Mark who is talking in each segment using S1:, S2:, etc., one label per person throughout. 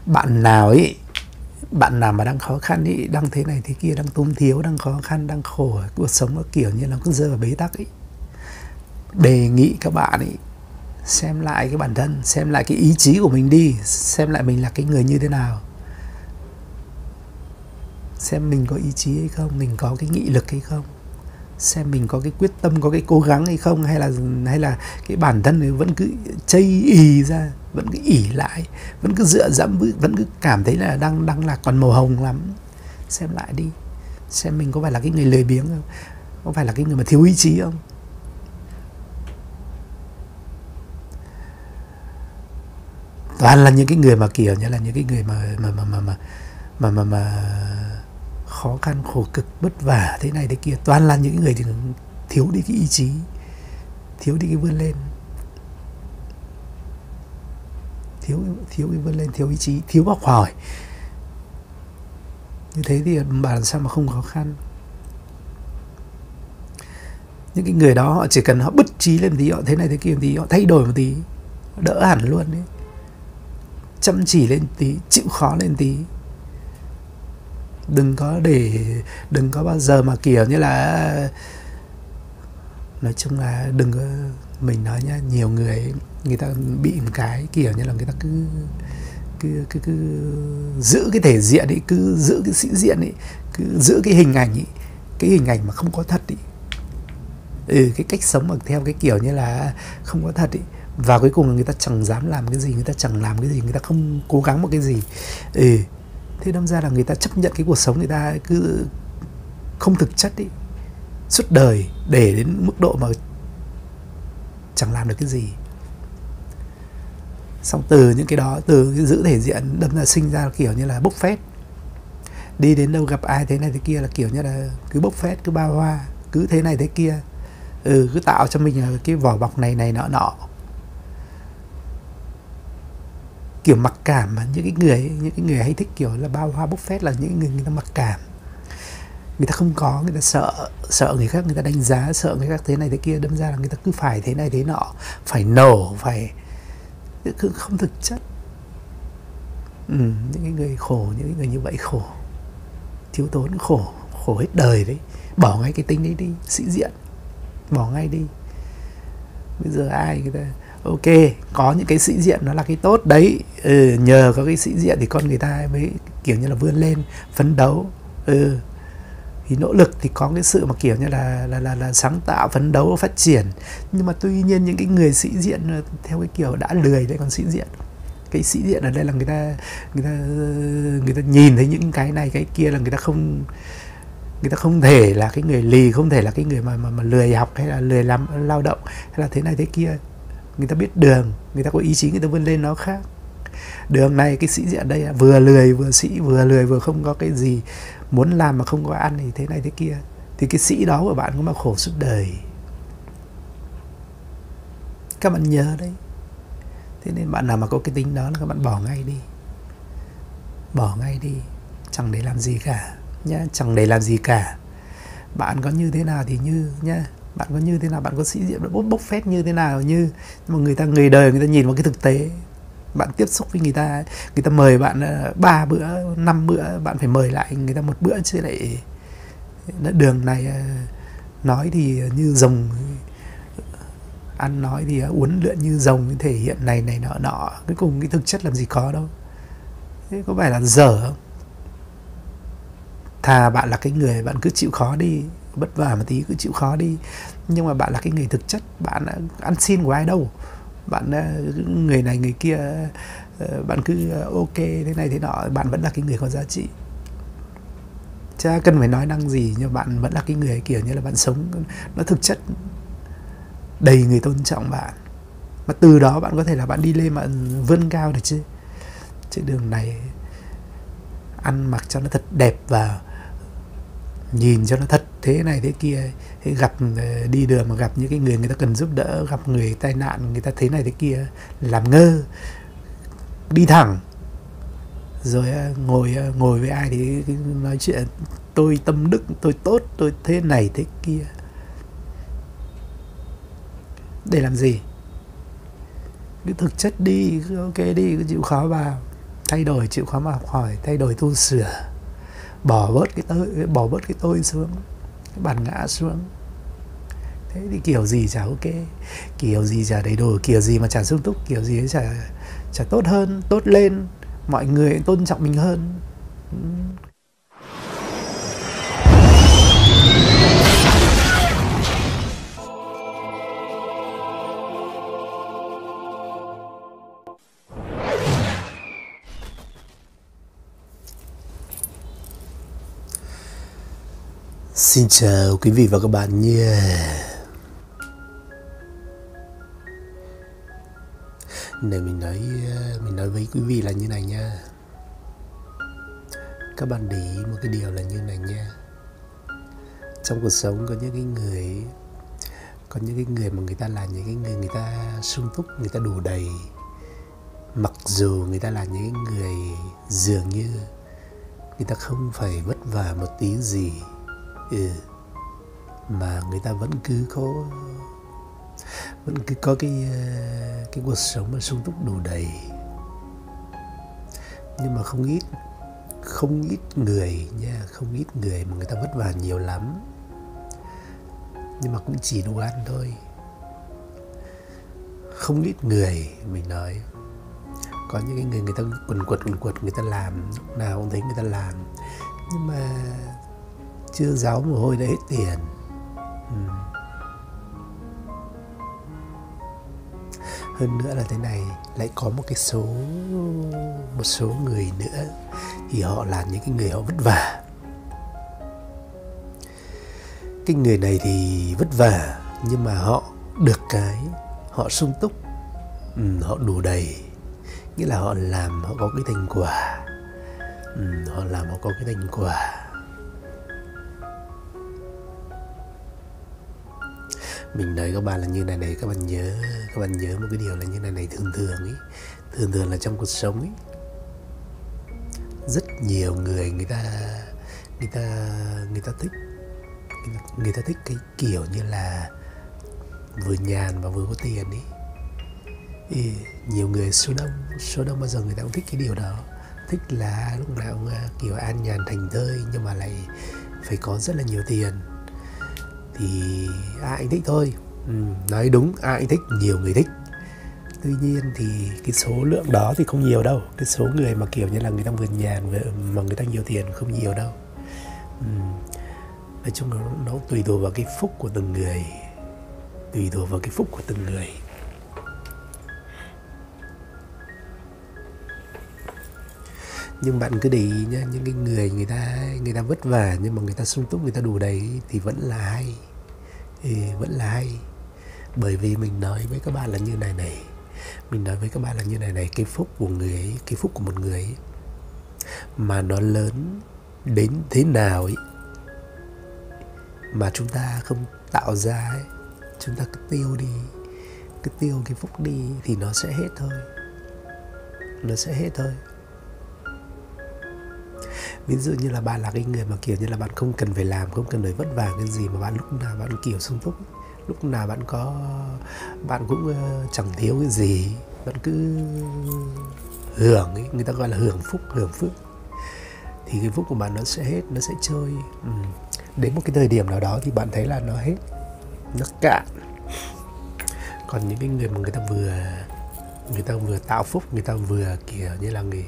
S1: Bạn nào ấy, bạn nào mà đang khó khăn ấy, đang thế này thế kia, đang túng thiếu, đang khó khăn, đang khổ, cuộc sống nó kiểu như nó cứ rơi vào bế tắc ấy, đề nghị các bạn ấy xem lại cái bản thân, xem lại cái ý chí của mình đi, xem lại mình là cái người như thế nào, xem mình có ý chí hay không, mình có cái nghị lực hay không, xem mình có cái quyết tâm, có cái cố gắng hay không, hay là cái bản thân này vẫn cứ chây ì ra, vẫn cứ ỉ lại, vẫn cứ dựa dẫm, vẫn cứ cảm thấy là đang là còn màu hồng lắm. Xem lại đi, xem mình có phải là cái người lười biếng không, có phải là cái người mà thiếu ý chí không. Toàn là những cái người mà kiểu như là những cái người mà khó khăn khổ cực vất vả thế này thế kia, toàn là những người thiếu đi cái ý chí, thiếu đi cái vươn lên, thiếu cái vươn lên, thiếu ý chí, thiếu học hỏi. Như thế thì bà làm sao mà không khó khăn. Những cái người đó họ chỉ cần họ bứt trí lên tí, họ thế này thế kia tí, họ thay đổi một tí, đỡ hẳn luôn đấy. Chăm chỉ lên tí, chịu khó lên tí. Đừng có bao giờ mà kiểu như là, nói chung là đừng có, mình nói nhá, nhiều người người ta bị một cái kiểu như là người ta cứ giữ cái thể diện ấy, cứ giữ cái sĩ diện ấy, cứ giữ cái hình ảnh ấy, cái hình ảnh mà không có thật ấy. Cái cách sống mà theo cái kiểu như là không có thật ấy, và cuối cùng là người ta chẳng dám làm cái gì, người ta chẳng làm cái gì, người ta không cố gắng một cái gì. Thế đâm ra là người ta chấp nhận cái cuộc sống người ta cứ không thực chất ấy, suốt đời, để đến mức độ mà chẳng làm được cái gì. Xong từ những cái đó, từ cái giữ thể diện, đâm ra sinh ra kiểu như là bốc phét. Đi đến đâu gặp ai thế này thế kia là kiểu như là cứ bốc phét, cứ bao hoa, cứ thế này thế kia. Cứ tạo cho mình cái vỏ bọc này nọ. Kiểu mặc cảm mà những cái người hay thích kiểu là bao hoa bốc phét là những người ta mặc cảm. Người ta không có, người ta sợ người khác, người ta đánh giá, sợ người khác thế này thế kia, đâm ra là người ta cứ phải thế này thế nọ, phải nổ, phải cứ không thực chất. Những cái người khổ, những cái người như vậy khổ, thiếu thốn, khổ hết đời đấy. Bỏ ngay cái tính đấy đi, sĩ diện, bỏ ngay đi. Bây giờ ai người ta ok, có những cái sĩ diện nó là cái tốt đấy. Nhờ có cái sĩ diện thì con người ta mới kiểu như là vươn lên, phấn đấu. Thì nỗ lực thì có cái sự mà kiểu như là sáng tạo, phấn đấu, phát triển. Nhưng mà tuy nhiên những cái người sĩ diện theo cái kiểu đã lười đấy còn sĩ diện. Cái sĩ diện ở đây là người ta nhìn thấy những cái này cái kia là người ta không thể là cái người lì, không thể là cái người mà lười học hay là lười làm lao động hay là thế này thế kia. Người ta biết đường, người ta có ý chí, người ta vươn lên nó khác. Đường này cái sĩ diện đây vừa lười vừa sĩ, vừa lười vừa không có cái gì, muốn làm mà không có ăn thì thế này thế kia. Thì cái sĩ đó của bạn cũng mà khổ suốt đời. Các bạn nhớ đấy. Thế nên bạn nào mà có cái tính đó là các bạn bỏ ngay đi. Bỏ ngay đi. Chẳng để làm gì cả nhá, chẳng để làm gì cả. Bạn có như thế nào thì như nhá, bạn có như thế nào, bạn có sĩ diện, bạn bốc phét như thế nào như, nhưng mà người đời người ta nhìn vào cái thực tế. Bạn tiếp xúc với người ta mời bạn 3 bữa, 5 bữa, bạn phải mời lại người ta một bữa chứ lại đường này nói thì như rồng, ăn nói thì uốn lượn như rồng, thể hiện này nọ. Cuối cùng cái thực chất làm gì có đâu. Thế có phải là dở không? Thà bạn là cái người bạn cứ chịu khó đi, vất vả một tí cứ chịu khó đi, nhưng mà bạn là cái người thực chất, bạn ăn xin của ai đâu. Bạn người này người kia, bạn cứ ok thế này thế nọ, bạn vẫn là cái người có giá trị. Chả cần phải nói năng gì, nhưng bạn vẫn là cái người kiểu như là bạn sống nó thực chất, đầy người tôn trọng bạn. Mà từ đó bạn có thể là bạn đi lên mà vươn cao được chứ. Chứ đường này ăn mặc cho nó thật đẹp vào, nhìn cho nó thật thế này thế kia. Thế gặp đi đường mà gặp những cái người ta cần giúp đỡ, gặp người tai nạn, người ta thế này thế kia, làm ngơ, đi thẳng. Rồi ngồi với ai thì nói chuyện tôi tâm đức, tôi tốt, tôi thế này thế kia. Để làm gì? Cứ thực chất đi, cứ ok đi, cứ chịu khó vào. thay đổi, chịu khó mà học hỏi, thay đổi, tu sửa, bỏ bớt cái tôi xuống, cái bản ngã xuống. Thế thì kiểu gì chả ok, kiểu gì chả đầy đủ, kiểu gì mà chả sung túc, kiểu gì chả tốt hơn, tốt lên, mọi người tôn trọng mình hơn. Xin chào quý vị và các bạn nha. Để mình nói với quý vị là như này nha. Các bạn để ý một cái điều là như này nha. Trong cuộc sống có những cái người mà người ta là những cái người ta sung túc, người ta đủ đầy. Mặc dù người ta là những người dường như người ta không phải vất vả một tí gì, mà người ta vẫn cứ có cái cuộc sống mà sung túc đủ đầy. Nhưng mà không ít người nha, không ít người mà người ta vất vả nhiều lắm, nhưng mà cũng chỉ đủ ăn thôi. Không ít người, mình nói, có những cái người ta quần quật người ta làm, lúc nào cũng thấy người ta làm, nhưng mà chưa ráo mồ hôi đã hết tiền. Hơn nữa là thế này, lại có một số người nữa thì họ là những cái người họ vất vả. Cái người này thì vất vả, nhưng mà họ được cái họ sung túc, họ đủ đầy. Nghĩa là họ làm họ có cái thành quả, họ làm họ có cái thành quả. Mình nói các bạn là như này, các bạn nhớ một cái điều là như này, thường là trong cuộc sống ấy, rất nhiều người người ta thích cái kiểu như là vừa nhàn và vừa có tiền ấy. Nhiều người số đông bao giờ người ta cũng thích cái điều đó, thích là lúc nào cũng kiểu an nhàn thành thơi, nhưng mà lại phải có rất là nhiều tiền. Thì ai cũng thích thôi, nói đúng, ai cũng thích, nhiều người thích. Tuy nhiên thì cái số lượng đó thì không nhiều đâu. Cái số người mà kiểu như là người ta vừa nhàn mà người ta nhiều tiền không nhiều đâu. Nói chung là nó tùy thuộc vào cái phúc của từng người. Nhưng bạn cứ để ý nhá, những cái người ta vất vả nhưng mà người ta sung túc, người ta đủ đầy thì vẫn là hay. Bởi vì mình nói với các bạn là như này, cái phúc của một người ấy, mà nó lớn đến thế nào ấy, mà chúng ta không tạo ra ấy, chúng ta cứ tiêu cái phúc đi thì nó sẽ hết thôi. Ví dụ như là bạn là cái người mà kiểu như là bạn không cần phải làm, không cần phải vất vả cái gì, mà bạn lúc nào bạn kiểu sung túc, lúc nào bạn cũng chẳng thiếu cái gì, bạn cứ hưởng ấy, người ta gọi là hưởng phước, thì cái phúc của bạn nó sẽ hết, nó sẽ trôi. Đến một cái thời điểm nào đó thì bạn thấy là nó hết, nó cạn. Còn những cái người mà người ta vừa tạo phúc, người ta vừa kiểu như là người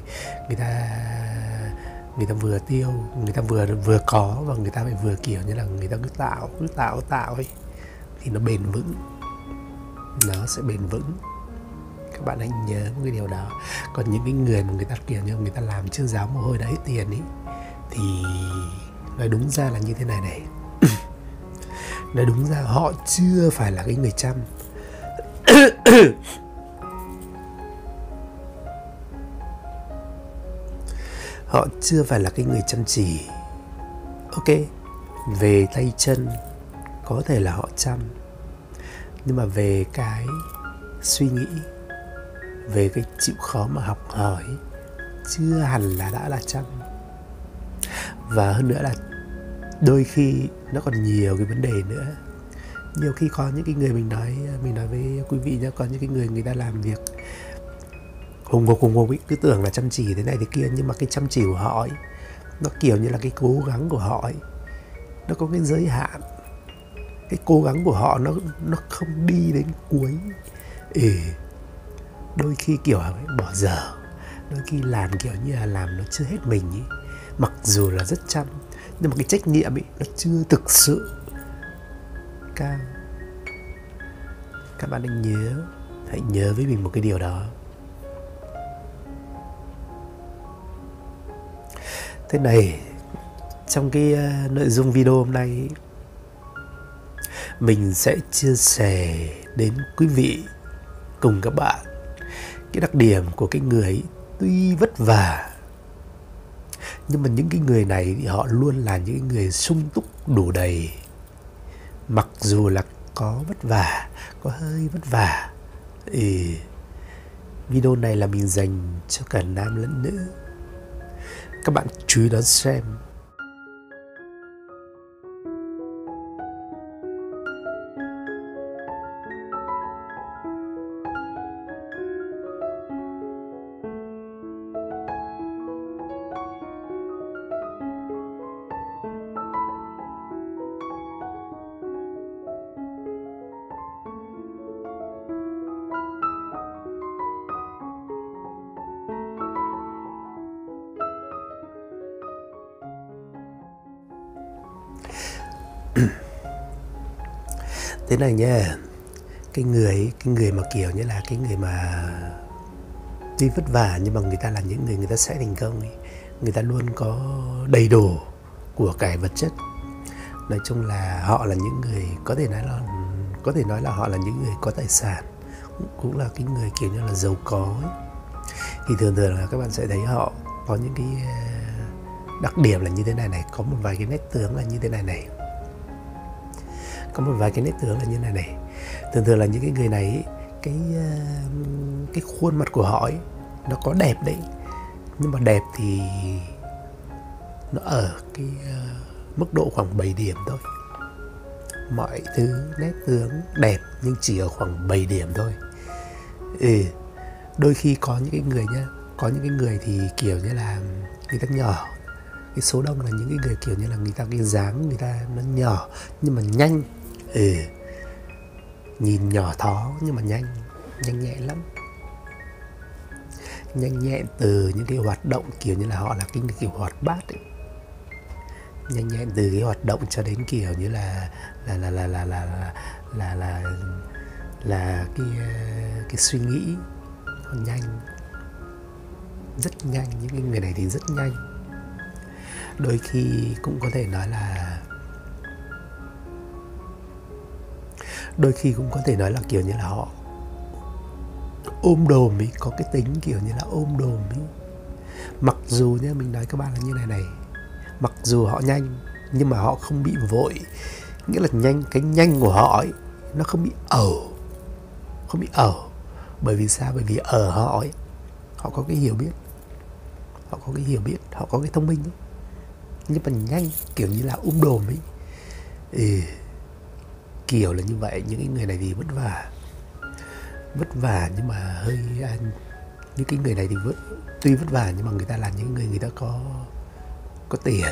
S1: ta vừa tiêu, người ta vừa có, và người ta phải vừa kiểu như là người ta cứ tạo ấy, thì nó bền vững, nó sẽ bền vững. Các bạn hãy nhớ một cái điều đó. Còn những cái người mà người ta kiểu như người ta làm chưa ráo mồ hôi đã hết tiền ấy, thì nói đúng ra là như thế này nói đúng ra họ chưa phải là cái người chăm. Họ chưa phải là cái người chăm chỉ. Ok, về tay chân có thể là họ chăm, nhưng mà về cái suy nghĩ, về cái chịu khó mà học hỏi, chưa hẳn là đã là chăm. Và hơn nữa là đôi khi nó còn nhiều cái vấn đề nữa. Nhiều khi có những cái người, mình nói với quý vị nhé, có những cái người ta làm việc hùng hục ấy, cứ tưởng là chăm chỉ thế này thế kia, nhưng mà cái chăm chỉ của họ ấy, nó kiểu như là cái cố gắng của họ ấy, nó có cái giới hạn. Cái cố gắng của họ nó không đi đến cuối. Đôi khi kiểu bỏ dở, đôi khi làm kiểu như là làm nó chưa hết mình ấy. Mặc dù là rất chăm, nhưng mà cái trách nhiệm ấy nó chưa thực sự cao. Các bạn hãy nhớ với mình một cái điều đó. Thế này, trong cái nội dung video hôm nay, mình sẽ chia sẻ đến quý vị cùng các bạn cái đặc điểm của cái người tuy vất vả, nhưng mà những cái người này thì họ luôn là những người sung túc đủ đầy. Mặc dù là có vất vả, có hơi vất vả. Video này là mình dành cho cả nam lẫn nữ. Các bạn chú ý đón xem. Thế này nha, cái người mà kiểu như là cái người mà tuy vất vả nhưng mà người ta là những người ta sẽ thành công ấy. Người ta luôn có đầy đủ của cải vật chất. Nói chung là họ là những người có thể nói là họ là những người có tài sản, cũng là cái người kiểu như là giàu có ấy. Thì thường là các bạn sẽ thấy họ có những cái đặc điểm là như thế này này, có một vài cái nét tướng là như thế này này. Có một vài cái nét tướng là như này này. Thường là những cái người này ấy, cái khuôn mặt của họ ấy, nó có đẹp đấy, nhưng mà đẹp thì nó ở cái mức độ khoảng 7 điểm thôi. Mọi thứ nét tướng đẹp nhưng chỉ ở khoảng 7 điểm thôi. Đôi khi có những cái người nhá, có những cái người thì kiểu như là người ta nhỏ. Cái số đông là những cái người kiểu như là người ta cái dáng người ta nó nhỏ nhưng mà nhanh. Nhìn nhỏ thó nhưng mà nhanh nhẹn lắm. Nhanh nhẹn từ những cái hoạt động kiểu như là họ là cái kiểu hoạt bát ấy. Nhanh nhẹn từ cái hoạt động cho đến kiểu như là cái suy nghĩ nó nhanh, rất nhanh. Những cái người này thì rất nhanh. Đôi khi cũng có thể nói là kiểu như là họ ôm đồm ấy, có cái tính kiểu như là ôm đồm ấy. Mặc dù nhá, mình nói các bạn là như này, mặc dù họ nhanh nhưng mà họ không bị vội. Nghĩa là cái nhanh của họ ấy, nó không bị ẩu. Bởi vì sao? Bởi vì ở họ ấy, họ có cái hiểu biết, họ có cái thông minh ấy. Nhưng mà nhanh kiểu như là đồm ấy. Kiểu là như vậy. Những cái người này thì vất vả nhưng mà hơi những cái người này thì tuy vất vả nhưng mà người ta là những người ta có tiền.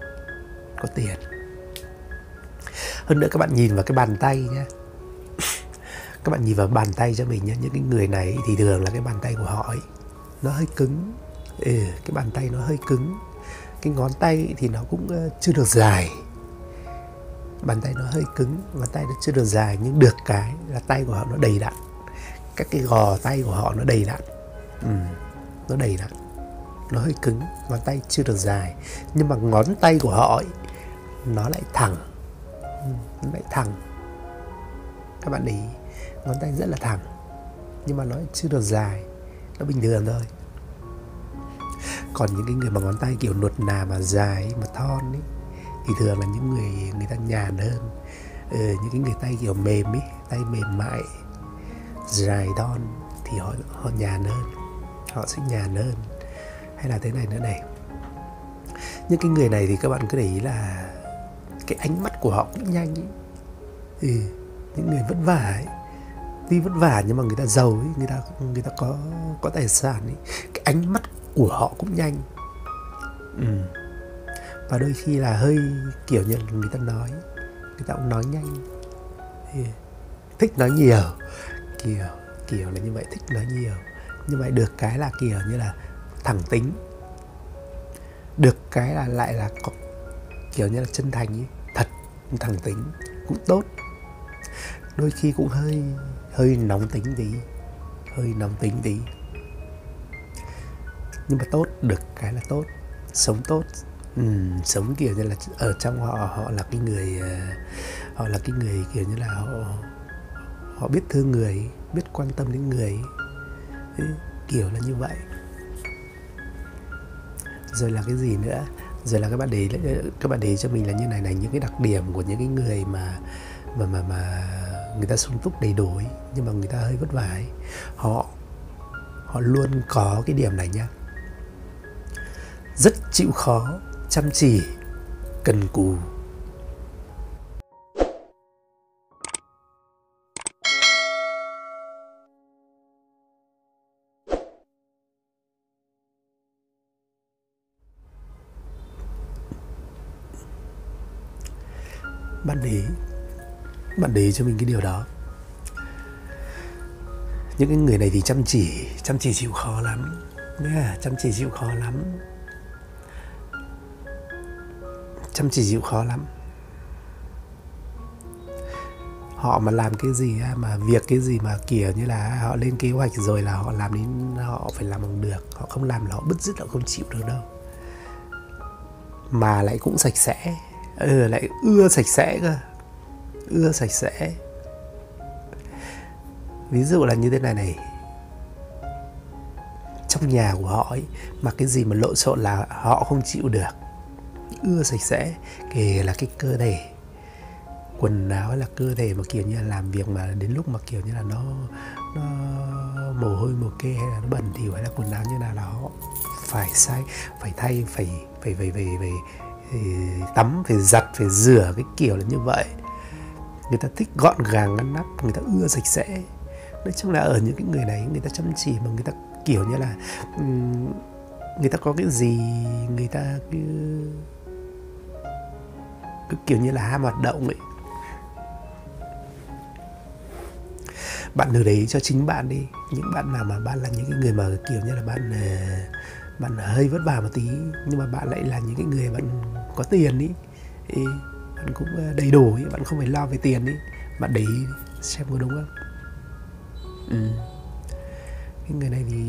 S1: Hơn nữa các bạn nhìn vào cái bàn tay nhé. Các bạn nhìn vào bàn tay cho mình nhé. Những cái người này thì thường là cái bàn tay của họ ấy, nó hơi cứng. Cái bàn tay nó hơi cứng. Cái ngón tay thì nó cũng chưa được dài. Bàn tay nó hơi cứng, bàn tay nó chưa được dài. Nhưng được cái là tay của họ nó đầy đặn. Các cái gò tay của họ nó đầy đặn. Nó đầy đặn. Nó hơi cứng, ngón tay chưa được dài. Nhưng mà ngón tay của họ ấy, nó lại thẳng. Các bạn để ý, ngón tay rất là thẳng, nhưng mà nó chưa được dài, nó bình thường thôi. Còn những cái người mà ngón tay kiểu nuột nà mà dài mà thon ấy, thì thường là những người ta nhàn hơn. Những cái người tay kiểu mềm ấy, tay mềm mại, dài thon thì họ nhàn hơn, họ sẽ nhàn hơn. Hay là thế này nữa này, những cái người này thì các bạn cứ để ý là cái ánh mắt của họ cũng nhanh ấy. Những người vất vả ấy, tuy vất vả nhưng mà người ta giàu ấy, người ta có tài sản ấy, cái ánh mắt của họ cũng nhanh. Và đôi khi là hơi kiểu như người ta cũng nói nhanh, thích nói nhiều, kiểu là như vậy, thích nói nhiều. Nhưng mà được cái là kiểu như là thẳng tính, được cái là lại là có, kiểu như là chân thành ấy, thật, thẳng tính cũng tốt. Đôi khi cũng hơi nóng tính tí, nhưng mà tốt, được cái là tốt, sống tốt. Sống kiểu như là ở trong họ là cái người, họ là cái người kiểu như là họ biết thương người, biết quan tâm đến người, kiểu là như vậy. Rồi là cái gì nữa, rồi là các bạn để cho mình là như này, những cái đặc điểm của những cái người mà người ta sung túc đầy đủ ấy, nhưng mà người ta hơi vất vả ấy. Họ luôn có cái điểm này nhá, rất chịu khó, chăm chỉ, cần cù. Bạn để ý cho mình cái điều đó. Những cái người này thì chăm chỉ chịu khó lắm nha, chăm chỉ chịu khó lắm. Họ mà làm cái gì mà việc cái gì mà kiểu như là họ lên kế hoạch rồi là họ làm đến, họ phải làm bằng được. Họ không làm là họ bứt rứt, họ không chịu được đâu. Mà lại cũng sạch sẽ, lại ưa sạch sẽ cơ, ưa sạch sẽ. Ví dụ là như thế này, trong nhà của họ ấy, mà cái gì mà lộn xộn là họ không chịu được, ưa sạch sẽ. Kể là cái cơ thể, quần áo là cơ thể mà kiểu như là làm việc mà đến lúc mà kiểu như là nó mồ hôi mồ kê hay là nó bẩn thỉu hay là quần áo như nào là họ phải phải thay, phải tắm, phải giặt, phải rửa, cái kiểu là như vậy. Người ta thích gọn gàng ngăn nắp, người ta ưa sạch sẽ. Nói chung là ở những cái người này, người ta chăm chỉ mà người ta kiểu như là người ta có cái gì người ta cứ kiểu như là ham hoạt động ấy. Bạn thử đấy cho chính bạn đi. Những bạn nào mà bạn là những cái người mà kiểu như là bạn hơi vất vả một tí, nhưng mà bạn lại là những cái người bạn có tiền ý, bạn cũng đầy đủ ý, bạn không phải lo về tiền ý. Bạn để ý xem có đúng không. Cái người này thì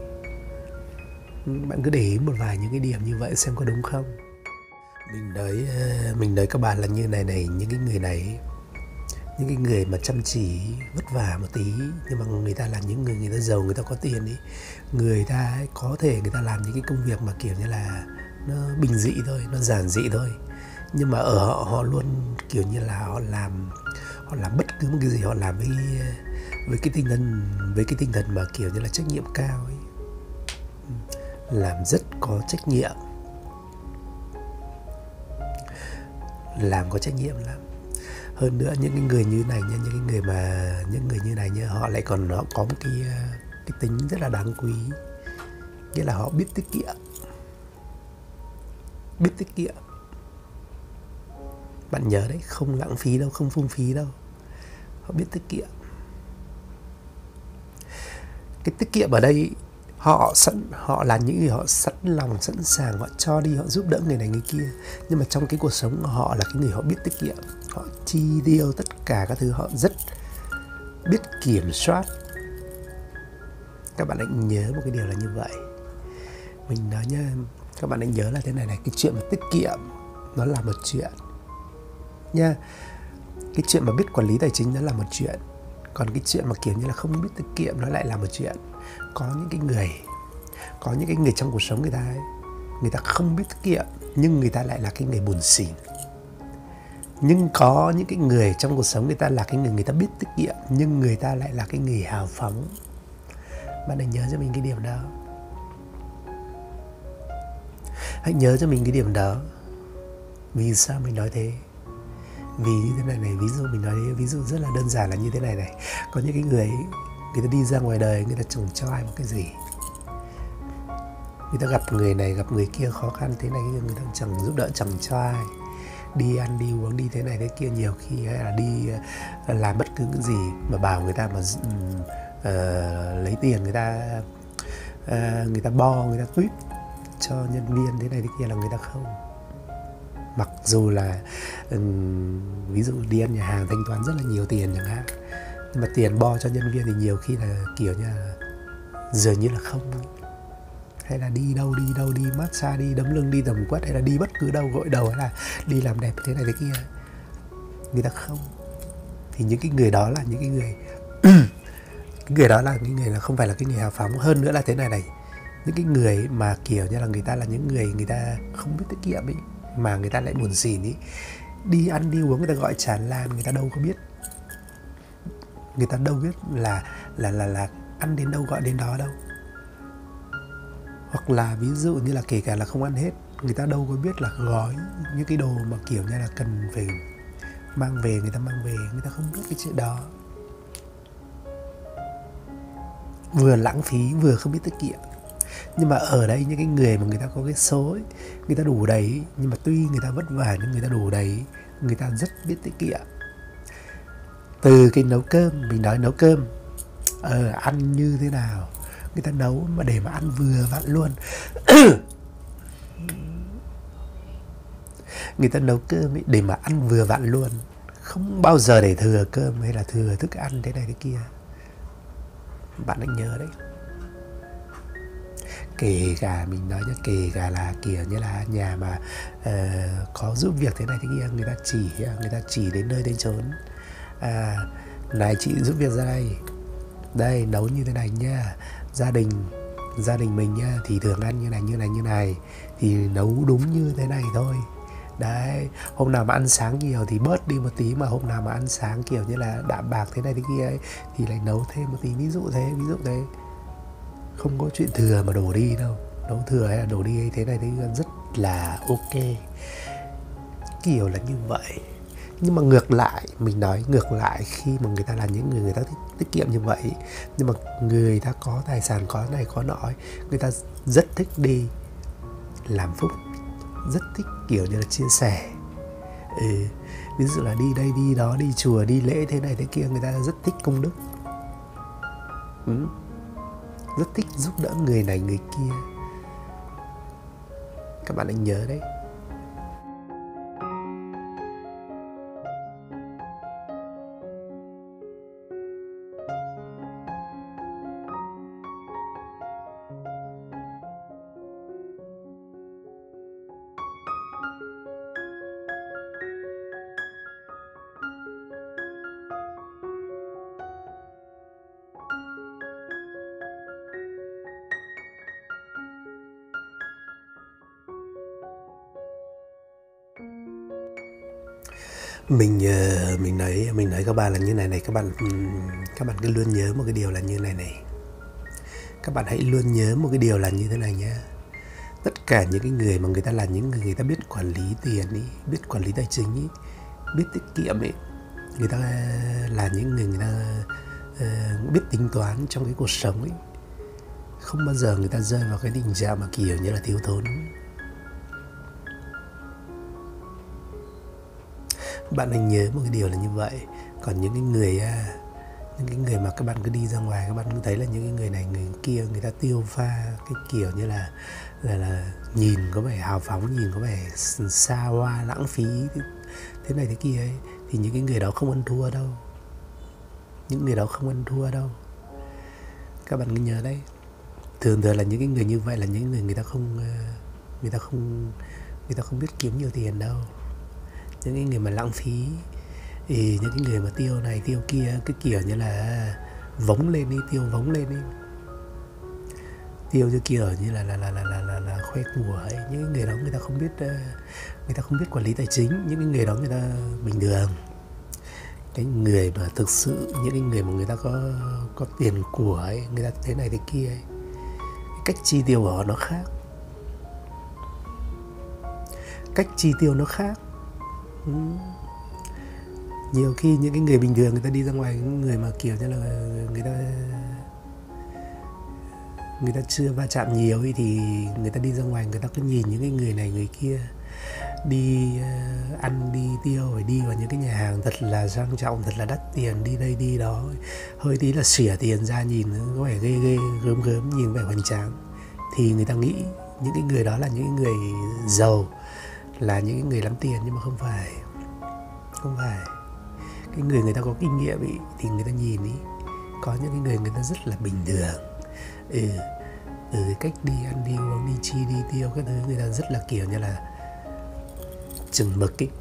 S1: bạn cứ để ý một vài những cái điểm như vậy xem có đúng không. Mình nói các bạn là như này, những cái người này, những cái người mà chăm chỉ vất vả một tí, nhưng mà người ta là những người ta giàu, người ta có tiền ý, người ta ấy, có thể người ta làm những cái công việc mà kiểu như là nó bình dị thôi, nó giản dị thôi, nhưng mà ở họ luôn kiểu như là họ làm bất cứ một cái gì họ làm với cái tinh thần mà kiểu như là trách nhiệm cao ấy. Làm rất có trách nhiệm, làm có trách nhiệm lắm. Hơn nữa những cái người như này nha, những người như này nha, họ có một cái tính rất là đáng quý, nghĩa là họ biết tiết kiệm. Bạn nhớ đấy, không lãng phí đâu, không phung phí đâu, họ biết tiết kiệm. Cái tiết kiệm ở đây họ là những người họ sẵn lòng, sẵn sàng, họ cho đi, họ giúp đỡ người này người kia. Nhưng mà trong cái cuộc sống của họ là cái người họ biết tiết kiệm, họ chi tiêu tất cả các thứ, họ rất biết kiểm soát. Các bạn hãy nhớ một cái điều là như vậy. Mình nói nha, các bạn hãy nhớ là thế này, cái chuyện mà tiết kiệm nó là một chuyện nha. Cái chuyện mà biết quản lý tài chính nó là một chuyện, còn cái chuyện mà kiểu như là không biết tiết kiệm nó lại là một chuyện. Có những cái người trong cuộc sống người ta không biết tiết kiệm, nhưng người ta lại là cái người buồn xỉn. Nhưng có những cái người trong cuộc sống người ta là cái người ta biết tiết kiệm, nhưng người ta lại là cái người hào phóng. Bạn hãy nhớ cho mình cái điểm đó. Hãy nhớ cho mình cái điểm đó. Vì sao mình nói thế? Vì như thế này này, ví dụ mình nói ví dụ rất là đơn giản là như thế này này. Có những cái người ta đi ra ngoài đời, người ta chẳng cho ai một cái gì. Người ta gặp người này gặp người kia khó khăn thế này, người ta chẳng giúp đỡ, chẳng cho ai. Đi ăn đi uống đi thế này thế kia, nhiều khi hay là đi làm bất cứ cái gì mà bảo người ta mà lấy tiền người ta bo, người ta tuyết cho nhân viên thế này thế kia là người ta không. Mặc dù là ví dụ đi ăn nhà hàng thanh toán rất là nhiều tiền chẳng hạn, nhưng mà tiền bo cho nhân viên thì nhiều khi là kiểu như là dường như là không. Hay là đi đâu đi massage, đi đấm lưng, đi tầm quất, hay là đi bất cứ đâu, gội đầu, hay là đi làm đẹp thế này thế kia, người ta không. Thì những cái người đó là những cái người cái người đó là những người là không phải là cái người hào phóng. Hơn nữa là thế này này, những cái người mà kiểu như là người ta là những người ta không biết tiết kiệm ấy, mà người ta lại buồn xỉn ý, đi ăn đi uống người ta gọi tràn lan, người ta đâu biết là ăn đến đâu gọi đến đó đâu. Hoặc là ví dụ như là kể cả là không ăn hết, người ta đâu có biết là gói những cái đồ mà kiểu như là cần phải mang về, người ta mang về, người ta không biết cái chuyện đó. Vừa lãng phí vừa không biết tiết kiệm. Nhưng mà ở đây những cái người mà người ta có cái số ấy, người ta đủ đầy, nhưng mà tuy người ta vất vả nhưng người ta đủ đầy, người ta rất biết tiết kiệm. Từ cái nấu cơm, mình nói nấu cơm ăn như thế nào, người ta nấu mà để mà ăn vừa vặn luôn. Người ta nấu cơm ấy để mà ăn vừa vặn luôn, không bao giờ để thừa cơm hay là thừa thức ăn thế này thế kia. Bạn hãy nhớ đấy. Kể cả mình nói nhá, kể cả là kiểu như là nhà mà có giúp việc thế này thế kia, người ta chỉ đến nơi đến chốn. Này chị giúp việc ra đây nấu như thế này nha, gia đình mình nha thì thường ăn như này thì nấu đúng như thế này thôi. Đấy, hôm nào mà ăn sáng nhiều thì bớt đi một tí, mà hôm nào mà ăn sáng kiểu như là đạm bạc thế này thế kia ấy, thì lại nấu thêm một tí, ví dụ thế. Không có chuyện thừa mà đổ đi đâu. Nấu thừa hay là đổ đi thế này thế rất là ok, kiểu là như vậy. Nhưng mà ngược lại, mình nói ngược lại, khi mà người ta là những người ta tiết kiệm như vậy, nhưng mà người ta có tài sản, có này có nọ ấy, người ta rất thích đi làm phúc, rất thích kiểu như là chia sẻ. Ví dụ là đi đây đi đó, đi chùa đi lễ thế này thế kia, người ta rất thích công đức, rất thích giúp đỡ người này người kia. Các bạn hãy nhớ đấy. Mình nói các bạn là như này, các bạn cứ luôn nhớ một cái điều là như này. Các bạn hãy luôn nhớ một cái điều là như thế này nhé. Tất cả những cái người mà người ta là những người ta biết quản lý tiền ý, biết quản lý tài chính ý, biết tiết kiệm ý, người ta là những người ta biết tính toán trong cái cuộc sống ấy, không bao giờ người ta rơi vào cái tình trạng mà kiểu như là thiếu thốn. Bạn hãy nhớ một cái điều là như vậy. Còn những cái người mà các bạn cứ đi ra ngoài, các bạn cứ thấy là những cái người này người kia, người ta tiêu pha cái kiểu như là nhìn có vẻ hào phóng, nhìn có vẻ xa hoa, lãng phí thế này thế kia ấy, thì những cái người đó không ăn thua đâu. Các bạn cứ nhớ đấy. Thường là những cái người như vậy là những người ta không biết kiếm nhiều tiền đâu. Những cái người mà lãng phí, thì những cái người mà tiêu này tiêu kia, cái kiểu như là vống lên đi, tiêu vống lên đi, tiêu như kiểu như là khoe của ấy. Những người đó người ta không biết quản lý tài chính. Những cái người đó người ta bình thường. Cái người mà thực sự, những cái người mà người ta có tiền của ấy, người ta thế này thế kia ấy, cái cách chi tiêu của họ nó khác. Nhiều khi những cái người bình thường người ta đi ra ngoài, những người mà kiểu như là người ta chưa va chạm nhiều ấy, thì người ta đi ra ngoài người ta cứ nhìn những cái người này người kia đi ăn đi tiêu, phải đi vào những cái nhà hàng thật là sang trọng, thật là đắt tiền, đi đây đi đó, hơi tí là xỉa tiền ra, nhìn có vẻ ghê ghê gớm gớm, nhìn vẻ hoành tráng, thì người ta nghĩ những cái người đó là những người giàu, là những người lắm tiền. Nhưng mà không phải. Cái người ta có kinh nghiệm ý, thì người ta nhìn ý, có những cái người ta rất là bình thường, cách đi ăn đi uống, đi chi đi tiêu các thứ, người ta rất là kiểu như là chừng mực ý,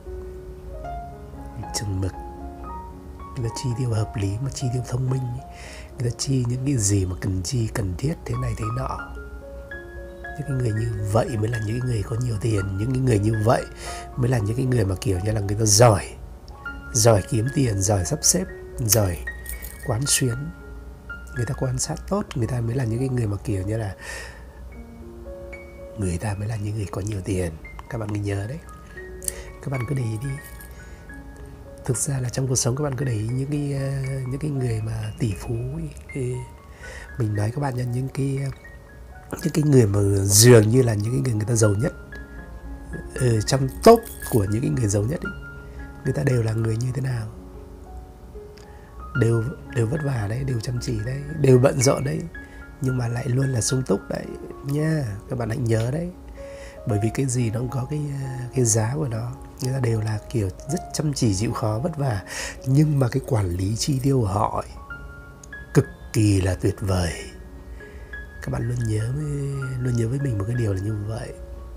S1: người ta chi tiêu hợp lý, mà chi tiêu thông minh ý. Người ta chi những cái gì mà cần chi, cần thiết, thế này thế nọ. Những cái người như vậy mới là những cái người có nhiều tiền. Những cái người như vậy mới là những cái người mà kiểu như là người ta giỏi kiếm tiền, giỏi sắp xếp, giỏi quán xuyến, người ta quan sát tốt, người ta mới là những cái người mà kiểu như là người ta mới là những người có nhiều tiền. Các bạn cứ nhớ đấy, các bạn cứ để ý đi. Thực ra là trong cuộc sống các bạn cứ để ý những cái người mà tỷ phú ấy. Mình nói các bạn nha, những cái người mà dường như là những cái người ta giàu nhất, trong top của những cái người giàu nhất ấy, người ta đều là người như thế nào? Đều vất vả đấy, đều chăm chỉ đấy, đều bận rộn đấy, nhưng mà lại luôn là sung túc đấy nha. Các bạn hãy nhớ đấy, bởi vì cái gì nó cũng có cái giá của nó. Người ta đều là kiểu rất chăm chỉ, chịu khó, vất vả, nhưng mà cái quản lý chi tiêu của họ ấy, cực kỳ là tuyệt vời. Các bạn luôn nhớ với mình một cái điều là như vậy.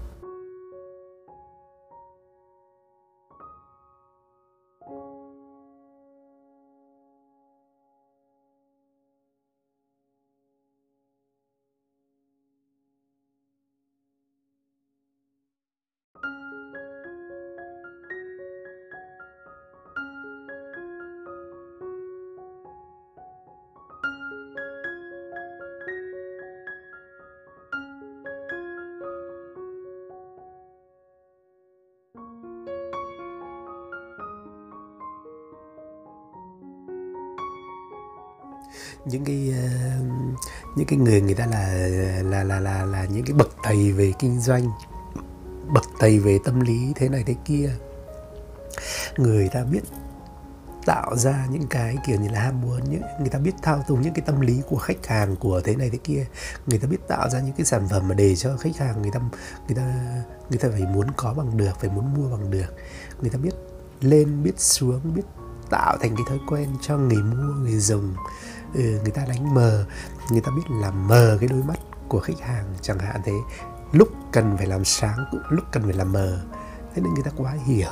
S1: Những cái người ta là những cái bậc thầy về kinh doanh, bậc thầy về tâm lý thế này thế kia. Người ta biết tạo ra những cái kiểu như là ham muốn, người ta biết thao túng những cái tâm lý của khách hàng, của thế này thế kia. Người ta biết tạo ra những cái sản phẩm mà để cho khách hàng người ta phải muốn có bằng được, phải muốn mua bằng được. Người ta biết lên biết xuống, biết tạo thành cái thói quen cho người mua, người dùng. Người ta đánh mờ, người ta biết làm mờ cái đôi mắt của khách hàng chẳng hạn thế. Lúc cần phải làm sáng, lúc cần phải làm mờ. Thế nên người ta quá hiểu.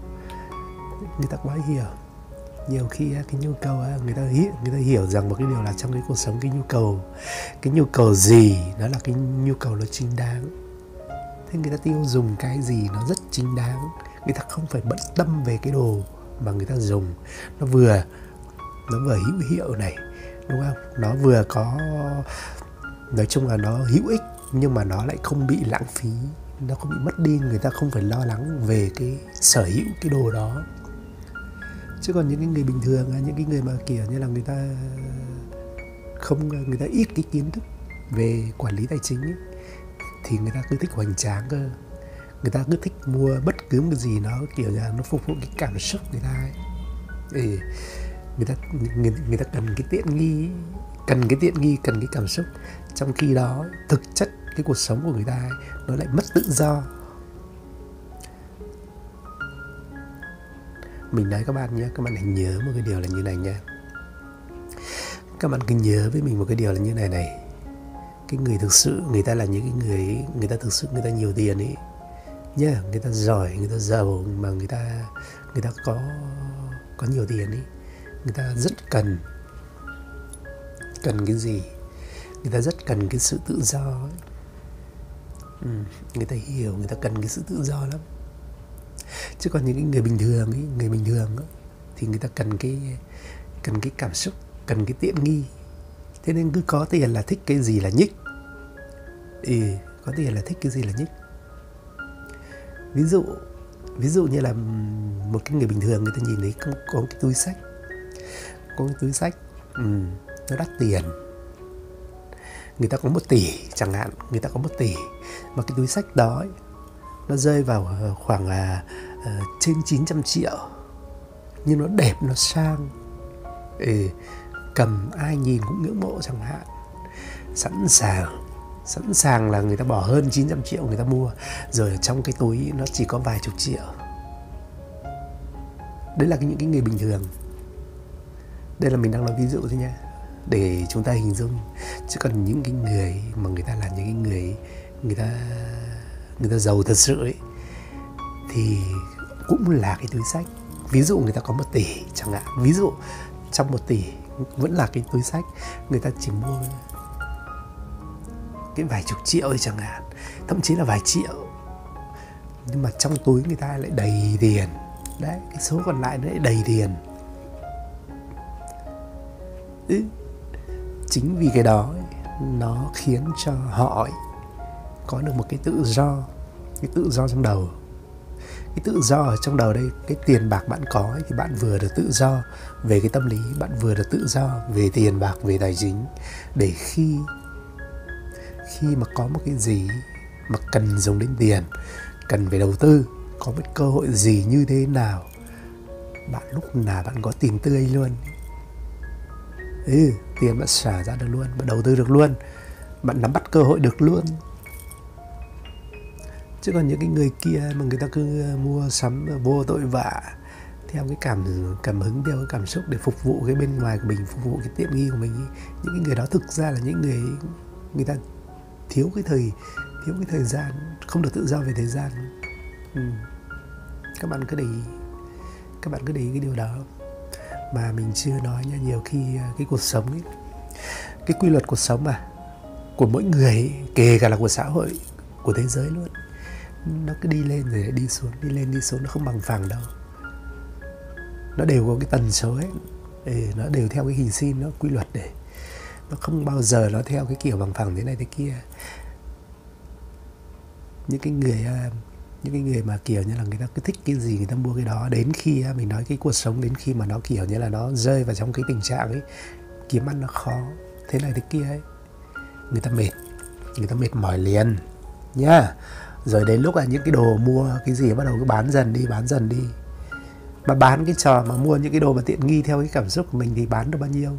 S1: Nhiều khi cái nhu cầu người ta hiểu rằng một cái điều là trong cái cuộc sống, cái nhu cầu gì nó là cái nhu cầu nó chính đáng. Thế người ta tiêu dùng cái gì nó rất chính đáng. Người ta không phải bận tâm về cái đồ mà người ta dùng. Nó vừa hữu hiệu này, đúng không? Nó vừa có, nói chung là nó hữu ích, nhưng mà nó lại không bị lãng phí, nó không bị mất đi. Người ta không phải lo lắng về cái sở hữu cái đồ đó. Chứ còn những cái người bình thường, những cái người mà kiểu như là người ta ít cái kiến thức về quản lý tài chính ấy, thì người ta cứ thích hoành tráng cơ. Người ta cứ thích mua bất cứ một cái gì nó kiểu là nó phục vụ cái cảm xúc người ta ấy. Người ta cần cái tiện nghi, cần cái cảm xúc. Trong khi đó thực chất cái cuộc sống của người ta ấy, nó lại mất tự do. Mình nói các bạn nhé, các bạn hãy nhớ một cái điều là như này nha. Các bạn cứ nhớ với mình một cái điều là như này. Cái người thực sự, người ta là những cái người ta thực sự người ta nhiều tiền ấy nhá, người ta giỏi, người ta giàu, mà người ta có nhiều tiền ấy, người ta rất cần cái gì? Người ta rất cần cái sự tự do ấy. Người ta hiểu, người ta cần cái sự tự do lắm. Chứ còn những cái người bình thường ấy, thì người ta cần cái cảm xúc, cần cái tiện nghi. Thế nên cứ có tiền là thích cái gì là nhích. Có tiền là thích cái gì là nhích. Ví dụ Ví dụ như là một cái người bình thường, người ta nhìn thấy có một cái túi xách, có cái túi xách nó đắt tiền, người ta có 1 tỷ chẳng hạn, người ta có 1 tỷ mà cái túi xách đó ấy, nó rơi vào khoảng trên 900 triệu, nhưng nó đẹp, nó sang, cầm ai nhìn cũng ngưỡng mộ chẳng hạn, sẵn sàng là người ta bỏ hơn 900 triệu người ta mua, rồi ở trong cái túi nó chỉ có vài chục triệu. Đấy là những cái người bình thường. Đây là mình đang nói ví dụ thôi nha, để chúng ta hình dung. Chứ còn những cái người mà người ta là những cái người người ta giàu thật sự ấy, thì cũng là cái túi xách. Ví dụ người ta có 1 tỷ chẳng hạn, ví dụ trong 1 tỷ vẫn là cái túi xách, người ta chỉ mua cái vài chục triệu thì chẳng hạn, thậm chí là vài triệu, nhưng mà trong túi người ta lại đầy tiền. Đấy, cái số còn lại nó lại đầy tiền. Chính vì cái đó ấy, nó khiến cho họ ấy có được một cái tự do trong đầu. Cái tự do ở trong đầu đây, cái tiền bạc bạn có ấy, thì bạn vừa được tự do về cái tâm lý, bạn vừa được tự do về tiền bạc, về tài chính, để khi mà có một cái gì mà cần dùng đến tiền, cần phải đầu tư, có một cơ hội gì như thế nào, bạn lúc nào bạn có tiền tươi luôn. Tiền bạn xả ra được luôn, bạn đầu tư được luôn, bạn nắm bắt cơ hội được luôn. Chứ còn những cái người kia mà người ta cứ mua sắm vô tội vạ, theo cái cảm hứng, theo cái cảm xúc để phục vụ cái bên ngoài của mình, phục vụ cái tiện nghi của mình, những cái người đó thực ra là những người ta thiếu cái thời gian, không được tự do về thời gian. Các bạn cứ để ý cái điều đó. Mà mình chưa nói nha, nhiều khi cái cuộc sống ấy, cái quy luật cuộc sống mà của mỗi người ấy, kể cả là của xã hội, của thế giới luôn, nó cứ đi lên rồi đi xuống, đi lên đi xuống, nó không bằng phẳng đâu. Nó đều có cái tần số ấy, nó đều theo cái hình sin, nó quy luật để nó không bao giờ nó theo cái kiểu bằng phẳng thế này thế kia. Những cái người mà kiểu như là người ta cứ thích cái gì người ta mua cái đó, đến khi mình nói cái cuộc sống, đến khi mà nó kiểu như là nó rơi vào trong cái tình trạng ấy kiếm ăn nó khó thế này thế kia ấy, người ta mệt mỏi liền nhá. Rồi đến lúc là những cái đồ mua cái gì bắt đầu cứ bán dần đi. Mà bán cái trò mà mua những cái đồ mà tiện nghi theo cái cảm xúc của mình thì bán được bao nhiêu?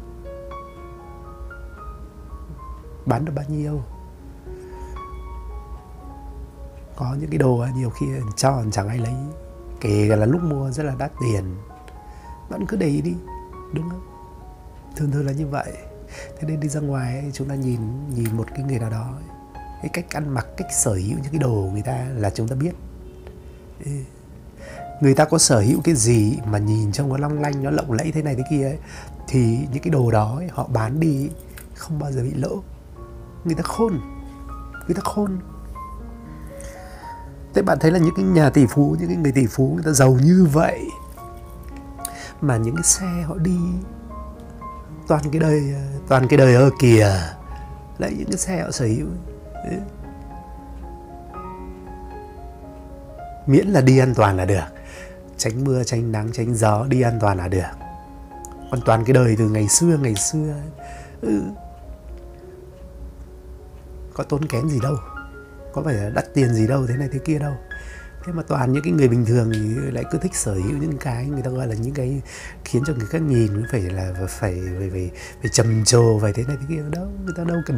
S1: Có những cái đồ nhiều khi cho chẳng ai lấy, kể cả là lúc mua rất là đắt tiền, vẫn cứ để ý đi, đúng không? Thường là như vậy. Thế nên đi ra ngoài ấy, chúng ta nhìn một cái người nào đó ấy, cái cách ăn mặc, cách sở hữu những cái đồ người ta là chúng ta biết. Người ta có sở hữu cái gì mà nhìn trông nó long lanh, nó lộng lẫy thế này thế kia ấy, thì những cái đồ đó ấy, họ bán đi không bao giờ bị lỗ. Người ta khôn. Thế bạn thấy là những cái nhà tỷ phú, những cái người tỷ phú, người ta giàu như vậy mà những cái xe họ đi toàn cái đời ơ kìa, lại những cái xe họ sở hữu. Miễn là đi an toàn là được, tránh mưa, tránh nắng, tránh gió, đi an toàn là được. Còn toàn cái đời từ ngày xưa có tốn kém gì đâu, có phải là đắt tiền gì đâu, thế này thế kia đâu. Thế mà toàn những cái người bình thường thì lại cứ thích sở hữu những cái người ta gọi là những cái khiến cho người khác nhìn phải trầm trồ, phải thế này thế kia đâu. Người ta đâu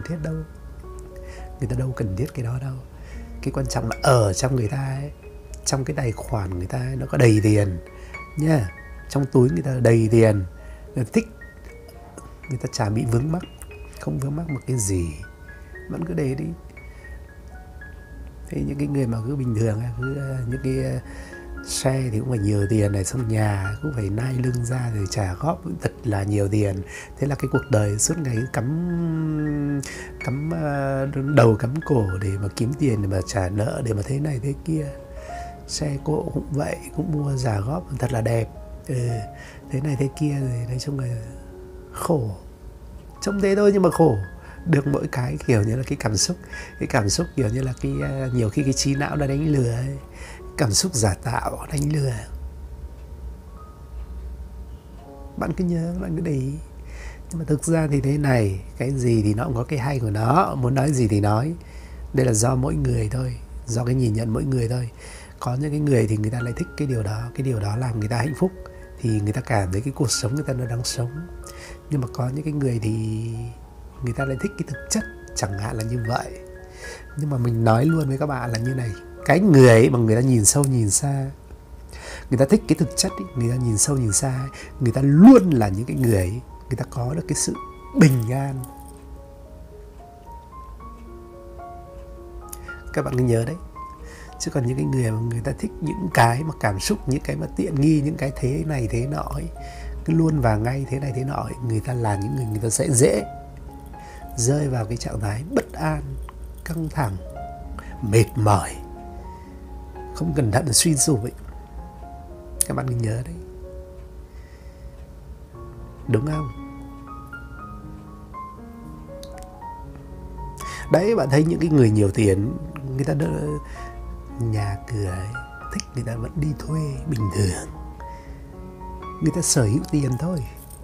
S1: cần thiết cái đó đâu. Cái quan trọng là ở trong người ta ấy, trong cái tài khoản người ta ấy, nó có đầy tiền nha, trong túi người ta đầy tiền, người ta thích, người ta chả bị vướng mắc, không vướng mắc một cái gì, vẫn cứ để đi. Thế những cái người mà cứ bình thường, cứ những cái xe thì cũng phải nhiều tiền này, xong nhà cũng phải nai lưng ra rồi trả góp thật là nhiều tiền. Thế là cái cuộc đời suốt ngày cắm đầu cắm cổ để mà kiếm tiền, để mà trả nợ, để mà thế này thế kia. Xe cộ cũng vậy, cũng mua trả góp thật là đẹp, thế này thế kia, rồi nói chung là khổ, trông thế thôi nhưng mà khổ. Được mỗi cái kiểu như là cái cảm xúc kiểu như là cái nhiều khi cái trí não đã đánh lừa ấy. cảm xúc giả tạo đánh lừa. Bạn cứ nhớ, bạn cứ để ý. Nhưng mà thực ra thì thế này, cái gì thì nó cũng có cái hay của nó, muốn nói gì thì nói. Đây là do mỗi người thôi, do cái nhìn nhận mỗi người thôi. Có những cái người thì người ta lại thích cái điều đó làm người ta hạnh phúc, thì người ta cảm thấy cái cuộc sống người ta nó đang sống. Nhưng mà có những cái người thì người ta lại thích cái thực chất, chẳng hạn là như vậy. Nhưng mà mình nói luôn với các bạn là như này, cái người ấy mà người ta nhìn sâu nhìn xa, người ta thích cái thực chất ấy, người ta nhìn sâu nhìn xa ấy, người ta luôn là những cái người ấy, người ta có được cái sự bình an. Các bạn cứ nhớ đấy. Chứ còn những cái người mà người ta thích những cái mà cảm xúc, những cái mà tiện nghi, những cái thế này thế nọ ấy, cứ luôn và ngay thế này thế nọ ấy, người ta là những người ta sẽ dễ rơi vào cái trạng thái bất an, căng thẳng, mệt mỏi, không cẩn thận là suy sụp ấy. Các bạn cứ nhớ đấy. Đúng không? Đấy, bạn thấy những cái người nhiều tiền, người ta nhà cửa ấy, thích người ta vẫn đi thuê bình thường. Người ta sở hữu tiền thôi.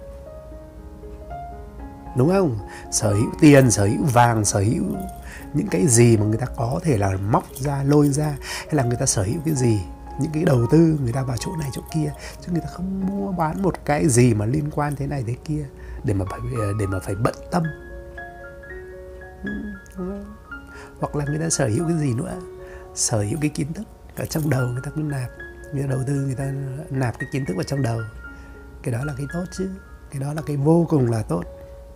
S1: Đúng không? Sở hữu tiền, sở hữu vàng, sở hữu những cái gì mà người ta có thể là móc ra, lôi ra. Hay là người ta sở hữu cái gì, những cái đầu tư người ta vào chỗ này chỗ kia. Chứ người ta không mua bán một cái gì mà liên quan thế này thế kia để mà phải bận tâm. Hoặc là người ta sở hữu cái gì nữa, sở hữu cái kiến thức ở trong đầu, người ta cứ nạp, người ta đầu tư, người ta nạp cái kiến thức vào trong đầu. Cái đó là cái tốt chứ, cái đó là cái vô cùng là tốt.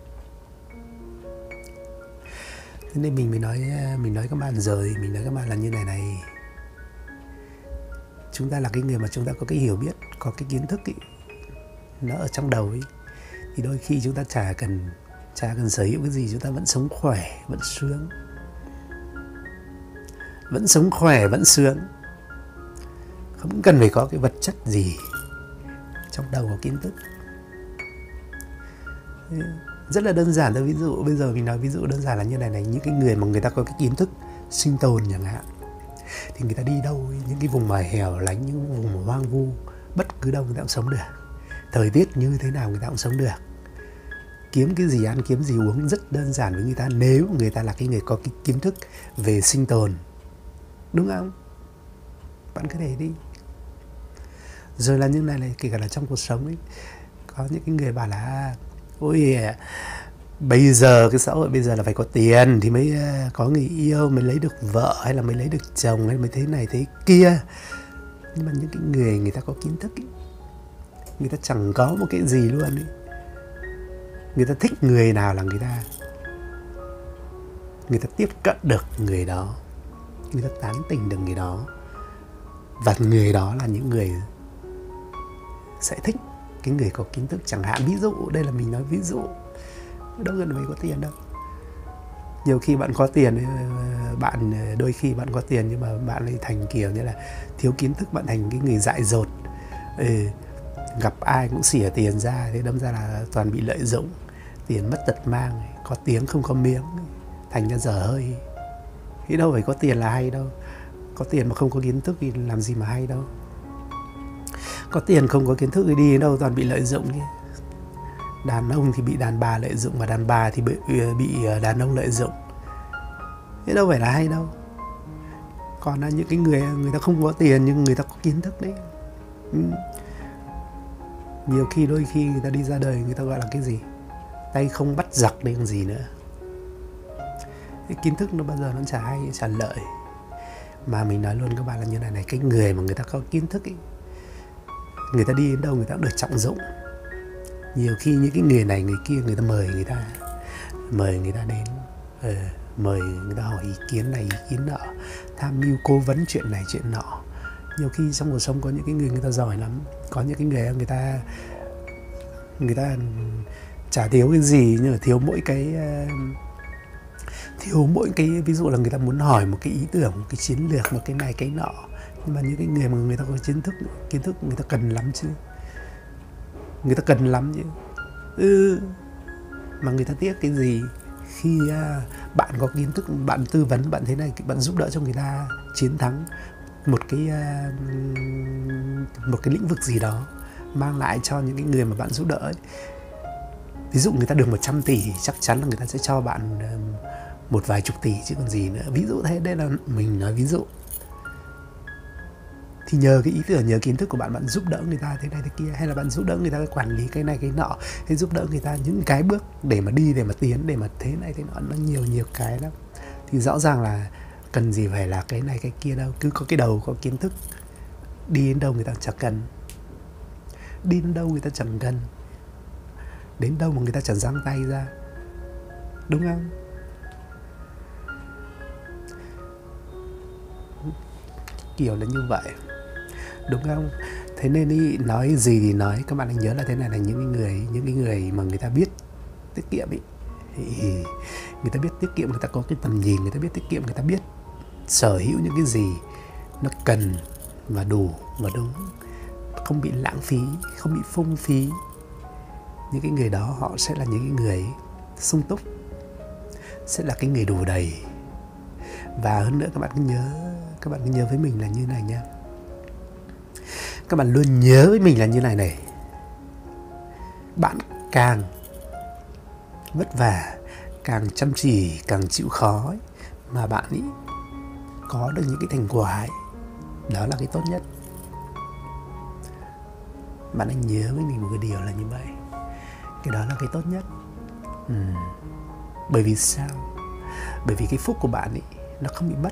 S1: Thế nên mình nói các bạn rồi, mình nói các bạn là như này. Chúng ta là cái người mà chúng ta có cái hiểu biết, có cái kiến thức ý, nó ở trong đầu ấy, thì đôi khi chúng ta chả cần sở hữu cái gì, chúng ta vẫn sống khỏe, vẫn sướng. Vẫn sống khỏe, vẫn sướng. Không cần phải có cái vật chất gì trong đầu có kiến thức. Rất là đơn giản thôi. Ví dụ bây giờ mình nói ví dụ đơn giản là như này. Những cái người mà người ta có cái kiến thức sinh tồn chẳng hạn, thì người ta đi đâu, những cái vùng mà hẻo lánh, những vùng mà hoang vu, bất cứ đâu người ta cũng sống được. Thời tiết như thế nào người ta cũng sống được. Kiếm cái gì ăn, kiếm gì uống rất đơn giản với người ta, nếu người ta là cái người có cái kiến thức về sinh tồn. Đúng không? Bạn cứ để đi. Rồi là như này, kể cả là trong cuộc sống ấy, có những cái người bảo là ôi, bây giờ cái xã hội bây giờ là phải có tiền thì mới có người yêu, mới lấy được vợ, hay là mới lấy được chồng, hay mới thế này thế kia. Nhưng mà những cái người ta có kiến thức ấy, người ta chẳng có một cái gì luôn ấy. Người ta thích người nào là người ta tiếp cận được người đó, người ta tán tỉnh được người đó, và người đó là những người sẽ thích cái người có kiến thức. Chẳng hạn ví dụ, đây là mình nói ví dụ, đâu cần phải có tiền đâu. Nhiều khi bạn có tiền, đôi khi bạn có tiền nhưng mà bạn lại thành kiểu như là thiếu kiến thức, bạn thành cái người dại dột. Gặp ai cũng xỉa tiền ra, thế đâm ra là toàn bị lợi dụng, tiền mất tật mang, có tiếng không có miếng, thành ra dở hơi. Thế đâu phải có tiền là hay đâu. Có tiền mà không có kiến thức thì làm gì mà hay đâu. Có tiền không có kiến thức thì đi đến đâu toàn bị lợi dụng. Đàn ông thì bị đàn bà lợi dụng, và đàn bà thì bị đàn ông lợi dụng. Thế đâu phải là hay đâu. Còn là những cái người ta không có tiền nhưng người ta có kiến thức đấy. Nhiều khi đôi khi người ta đi ra đời, người ta gọi là cái gì? Tay không bắt giặc đấy còn gì nữa. Cái kiến thức nó bao giờ nó chả hay, chả lợi. Mà mình nói luôn các bạn là như này, cái người mà người ta có kiến thức ấy, người ta đi đến đâu người ta cũng được trọng dụng. Nhiều khi những cái người này người kia, người ta mời người ta đến, mời người ta hỏi ý kiến này ý kiến nọ, tham mưu cố vấn chuyện này chuyện nọ. Nhiều khi trong cuộc sống có những cái người ta giỏi lắm, có những cái người ta chả thiếu cái gì, nhưng mà thiếu mỗi cái ví dụ là người ta muốn hỏi một cái ý tưởng, một cái chiến lược, một cái này cái nọ. Nhưng mà những cái người mà người ta có kiến thức người ta cần lắm chứ. Người ta cần lắm chứ. Mà người ta tiếc cái gì khi bạn có kiến thức, bạn tư vấn, bạn thế này, bạn giúp đỡ cho người ta chiến thắng, một cái lĩnh vực gì đó mang lại cho những cái người mà bạn giúp đỡ ấy. Ví dụ người ta được 100 tỷ, chắc chắn là người ta sẽ cho bạn một vài chục tỷ chứ còn gì nữa. Ví dụ thế, đây là mình nói ví dụ. Thì nhờ cái ý tưởng, nhờ kiến thức của bạn, bạn giúp đỡ người ta thế này thế kia, hay là bạn giúp đỡ người ta quản lý cái này cái nọ, hay giúp đỡ người ta những cái bước để mà đi, để mà tiến, để mà thế này thế nọ, nó nhiều cái lắm. Thì rõ ràng là cần gì phải là cái này cái kia đâu, cứ có cái đầu, có kiến thức, đi đến đâu người ta chẳng cần, đi đến đâu người ta chẳng cần, đến đâu mà người ta chẳng giang tay ra, đúng không? Kiểu là như vậy, đúng không? Thế nên ý, nói gì thì nói, các bạn hãy nhớ là thế này, là những cái người mà người ta biết tiết kiệm ý, người ta biết tiết kiệm, người ta có cái tầm nhìn, người ta biết tiết kiệm, người ta biết sở hữu những cái gì nó cần và đủ và đúng, không bị lãng phí, không bị phung phí. Những cái người đó họ sẽ là những cái người sung túc, sẽ là cái người đủ đầy. Và hơn nữa các bạn cứ nhớ với mình là như này nha. Các bạn luôn nhớ với mình là như này này. Bạn càng vất vả, càng chăm chỉ, càng chịu khó ấy, mà bạn ý có được những cái thành quả ấy, đó là cái tốt nhất. Bạn hãy nhớ với mình một cái điều là như vậy. Cái đó là cái tốt nhất. Bởi vì sao? Bởi vì cái phúc của bạn ấy nó không bị mất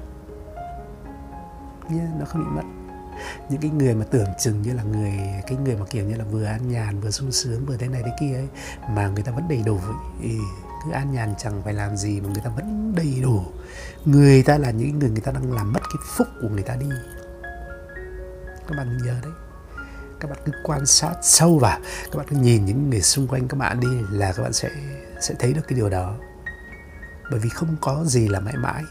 S1: nha, nó không bị mất. Những cái người mà tưởng chừng như là cái người mà kiểu như là vừa an nhàn, vừa sung sướng, vừa thế này thế kia ấy, mà người ta vẫn đầy đủ ấy. Cứ an nhàn chẳng phải làm gì mà người ta vẫn đầy đủ. Người ta là những người ta đang làm mất cái phúc của người ta đi. Các bạn nhớ đấy. Các bạn cứ quan sát sâu vào, các bạn cứ nhìn những người xung quanh các bạn đi, là các bạn sẽ thấy được cái điều đó. Bởi vì không có gì là mãi mãi.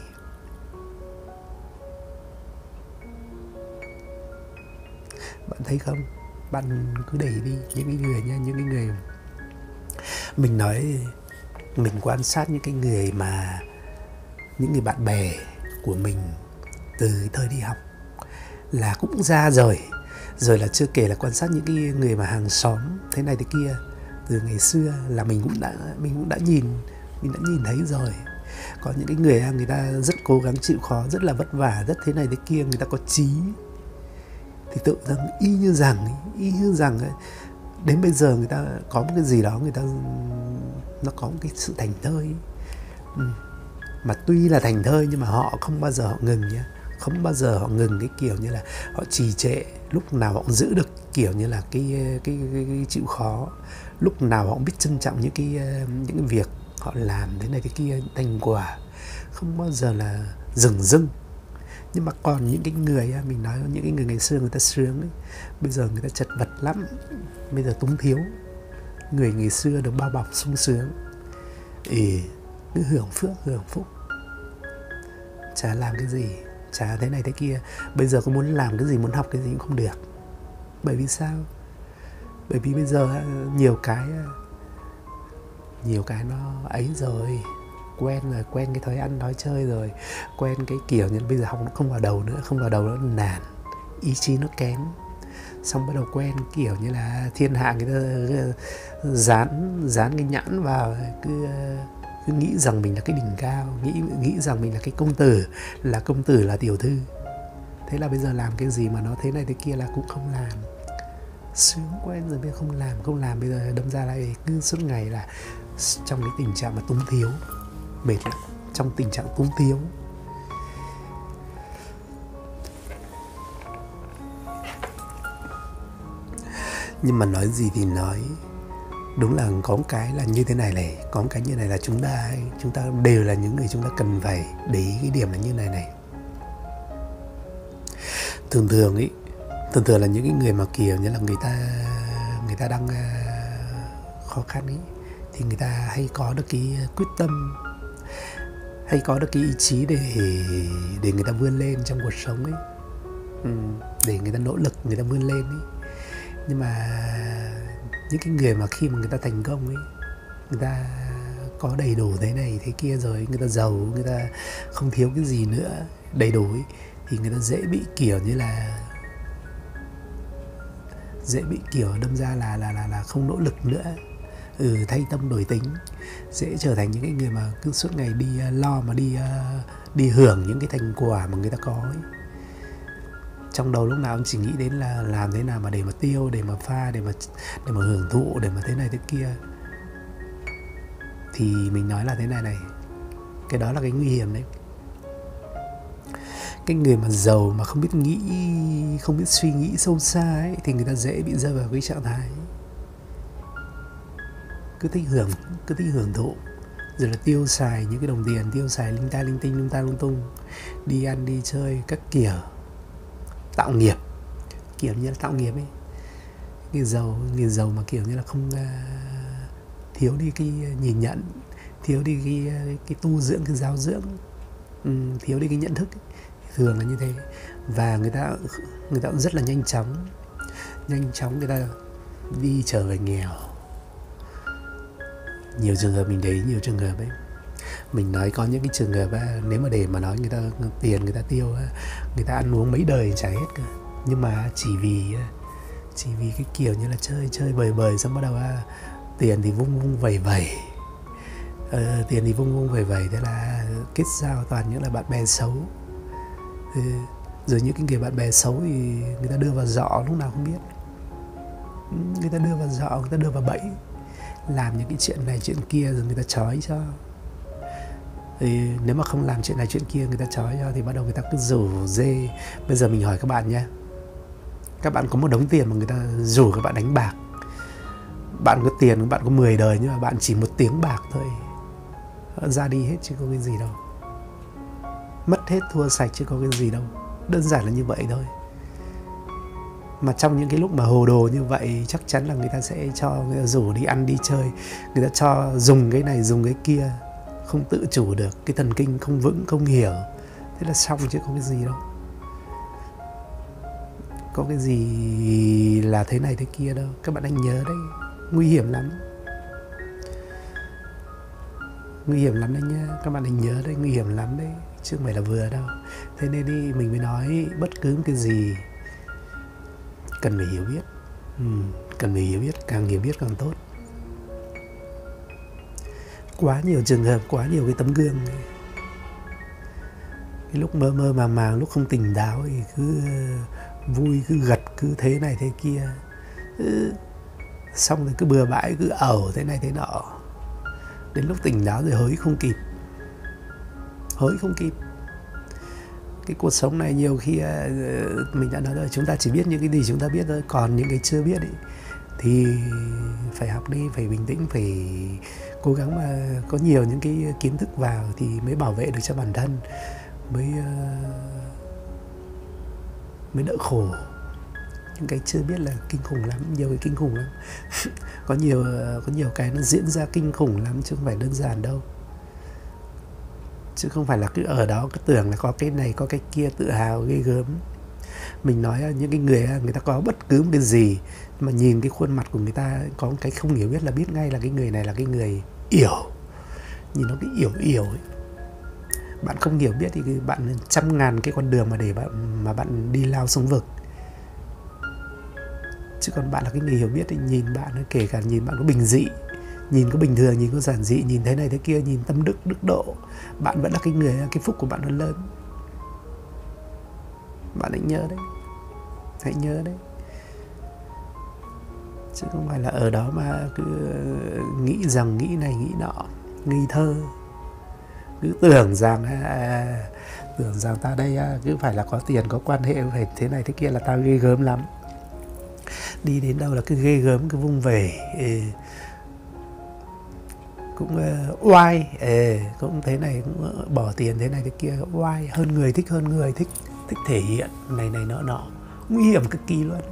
S1: Bạn thấy không? Bạn cứ để đi những cái người nha, những cái người mình nói, mình quan sát những cái người mà những người bạn bè của mình từ thời đi học là cũng ra rồi là chưa kể là quan sát những cái người mà hàng xóm thế này thế kia từ ngày xưa, là mình cũng đã nhìn thấy rồi. Có những cái người ta rất cố gắng chịu khó, rất là vất vả, rất thế này thế kia, người ta có chí, thì tự dưng y như rằng ấy, đến bây giờ người ta có một cái gì đó, nó có một cái sự thành thơi. Mà tuy là thành thơi nhưng mà họ không bao giờ họ ngừng nhé, không bao giờ họ ngừng cái kiểu như là họ trì trệ. Lúc nào họ cũng giữ được kiểu như là cái chịu khó, lúc nào họ cũng biết trân trọng những cái việc họ làm thế này thế kia, thành quả, không bao giờ là dừng. Nhưng mà còn những cái người, mình nói những cái người ngày xưa người ta sướng ấy, bây giờ người ta chật vật lắm, bây giờ túng thiếu. Người ngày xưa được bao bọc sung sướng, cứ hưởng phước hưởng phúc, chả làm cái gì, chả thế này thế kia. Bây giờ có muốn làm cái gì, muốn học cái gì cũng không được. Bởi vì sao? Bởi vì bây giờ nhiều cái nó ấy rồi, quen cái thói ăn thói chơi rồi, quen cái kiểu như bây giờ học nó không vào đầu nữa, nản, ý chí nó kém. Xong bắt đầu quen kiểu như là thiên hạ người ta dán cái nhãn vào, cứ nghĩ rằng mình là cái đỉnh cao, nghĩ rằng mình là cái công tử là tiểu thư. Thế là bây giờ làm cái gì mà nó thế này thế kia là cũng không làm. Sướng quen rồi bây giờ không làm bây giờ đâm ra lại cứ suốt ngày là trong cái tình trạng mà túng thiếu, mệt lắm, trong tình trạng túng thiếu. Nhưng mà nói gì thì nói, đúng là có một cái là như thế này, có một cái như này là chúng ta đều là những người chúng ta cần phải để ý cái điểm là như này. Thường thường là những cái người mà kiểu như là người ta đang khó khăn ấy, thì người ta hay có được cái quyết tâm, hay có được cái ý chí để người ta vươn lên trong cuộc sống ấy, để người ta nỗ lực, người ta vươn lên ấy. Nhưng mà những cái người mà khi mà người ta thành công ấy, người ta có đầy đủ thế này thế kia rồi, người ta giàu, người ta không thiếu cái gì nữa, đầy đủ ấy, thì người ta dễ bị kiểu như là đâm ra là không nỗ lực nữa, thay tâm đổi tính, sẽ trở thành những cái người mà cứ suốt ngày đi lo mà đi hưởng những cái thành quả mà người ta có ấy. Trong đầu lúc nào cũng chỉ nghĩ đến là làm thế nào mà để mà tiêu, để mà pha, để mà hưởng thụ, để mà thế này thế kia. Thì mình nói là thế này, cái đó là cái nguy hiểm đấy. Cái người mà giàu mà không biết nghĩ, không biết suy nghĩ sâu xa ấy, thì người ta dễ bị rơi vào cái trạng thái cứ thích hưởng thụ, rồi là tiêu xài những cái đồng tiền, tiêu xài linh ta linh tinh, lung tung, đi ăn đi chơi các kiểu, tạo nghiệp, kiểu như là tạo nghiệp ấy. Người giàu mà kiểu như là không thiếu đi cái nhìn nhận, thiếu đi cái tu dưỡng, cái giáo dưỡng, thiếu đi cái nhận thức ấy. Thường là như thế. Và người ta cũng rất là nhanh chóng người ta đi trở về nghèo. Nhiều trường hợp mình thấy, nhiều trường hợp ấy. Mình nói có những cái trường hợp nếu mà để mà nói người ta tiền người ta tiêu, người ta ăn uống mấy đời chả hết cơ. Nhưng mà chỉ vì cái kiểu như là chơi bời xong bắt đầu tiền thì vung vẩy, tiền thì vung vẩy, thế là kết giao toàn những là bạn bè xấu. Rồi những cái người bạn bè xấu thì người ta đưa vào giọ lúc nào không biết, người ta đưa vào giọ, người ta đưa vào bẫy, làm những cái chuyện này chuyện kia rồi người ta trói cho. Thì nếu mà không làm chuyện này chuyện kia người ta trói cho thì bắt đầu người ta cứ rủ dê. Bây giờ mình hỏi các bạn nha, các bạn có một đống tiền mà người ta rủ các bạn đánh bạc, bạn có tiền, bạn có 10 đời nhưng mà bạn chỉ một tiếng bạc thôi, ra đi hết chứ có cái gì đâu, mất hết thua sạch chứ có cái gì đâu, đơn giản là như vậy thôi. Mà trong những cái lúc mà hồ đồ như vậy chắc chắn là người ta sẽ cho, người ta rủ đi ăn đi chơi, người ta cho dùng cái này dùng cái kia, không tự chủ được, cái thần kinh không vững, không hiểu, thế là xong chứ có cái gì đâu, có cái gì là thế này thế kia đâu. Các bạn anh nhớ đấy, nguy hiểm lắm đấy nhá, các bạn anh nhớ đấy, nguy hiểm lắm đấy, chứ không phải là vừa đâu. Thế nên đi mình mới nói bất cứ cái gì cần phải hiểu biết, cần phải hiểu biết, càng hiểu biết càng tốt. Quá nhiều trường hợp, quá nhiều cái tấm gương này. Cái lúc mơ màng, lúc không tỉnh táo thì cứ vui, cứ gật, cứ thế này thế kia, xong rồi cứ bừa bãi, cứ ẩu thế này thế nọ, đến lúc tỉnh táo rồi hối không kịp. Cái cuộc sống này nhiều khi mình đã nói rồi, chúng ta chỉ biết những cái gì chúng ta biết thôi, còn những cái chưa biết ấy, thì phải học đi, phải bình tĩnh, phải cố gắng mà có nhiều những cái kiến thức vào thì mới bảo vệ được cho bản thân, mới đỡ khổ. Những cái chưa biết là kinh khủng lắm, nhiều cái kinh khủng lắm. có nhiều cái nó diễn ra kinh khủng lắm chứ không phải đơn giản đâu. Chứ không phải là cứ ở đó cứ tưởng là có cái này có cái kia tự hào ghê gớm. Mình nói những cái người ta có bất cứ một cái gì mà nhìn cái khuôn mặt của người ta có một cái không hiểu biết là biết ngay là cái người này là cái người yểu. Nhìn nó cái yểu ấy. Bạn không hiểu biết thì bạn 100.000 cái con đường mà để bạn đi lao xuống vực. Chứ còn bạn là cái người hiểu biết thì nhìn bạn, kể cả nhìn bạn có bình dị, nhìn có bình thường, nhìn có giản dị, nhìn thế này thế kia, nhìn tâm đức, đức độ, bạn vẫn là cái người, cái phúc của bạn nó lớn. Bạn hãy nhớ đấy. Chứ không phải là ở đó mà cứ nghĩ rằng nghĩ này nghĩ nọ, nghi thơ, cứ tưởng rằng ta đây cứ phải là có tiền, có quan hệ, phải thế này thế kia là tao ghê gớm lắm. Đi đến đâu là cứ ghê gớm, cứ vung về, cũng oai, cũng thế này, cũng bỏ tiền thế này thế kia, oai, hơn người, thích thể hiện này nọ, nguy hiểm cực kỳ luôn.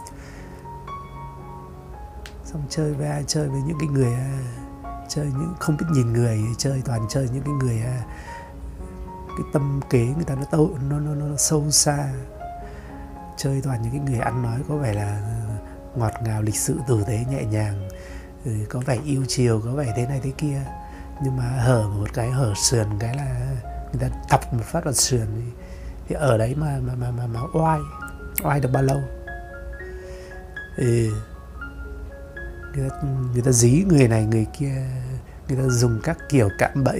S1: Xong chơi với những cái người chơi những không biết nhìn người, toàn chơi những cái người cái tâm kế người ta nó sâu xa, chơi toàn những cái người ăn nói có vẻ là ngọt ngào, lịch sự, tử tế, nhẹ nhàng, có vẻ yêu chiều, có vẻ thế này thế kia, nhưng mà hở một cái, hở sườn cái là người ta tập một phát vào sườn Thì ở đấy mà oai được bao lâu? Ừ. Người ta dí người này người kia, người ta dùng các kiểu cạm bẫy.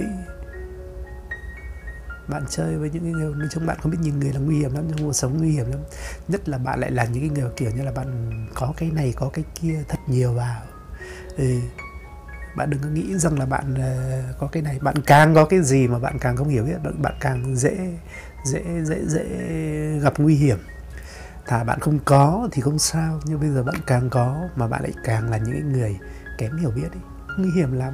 S1: Bạn chơi với những cái người, nói chung bạn không biết nhìn người là nguy hiểm lắm, trong cuộc sống nguy hiểm lắm. Nhất là bạn lại là những cái người kiểu như là bạn có cái này có cái kia thật nhiều vào. Ừ. Bạn đừng có nghĩ rằng là bạn có cái này, bạn càng có cái gì mà bạn càng không hiểu biết, bạn càng dễ gặp nguy hiểm. Thà bạn không có thì không sao, nhưng bây giờ bạn càng có mà bạn lại càng là những người kém hiểu biết ấy. Nguy hiểm lắm,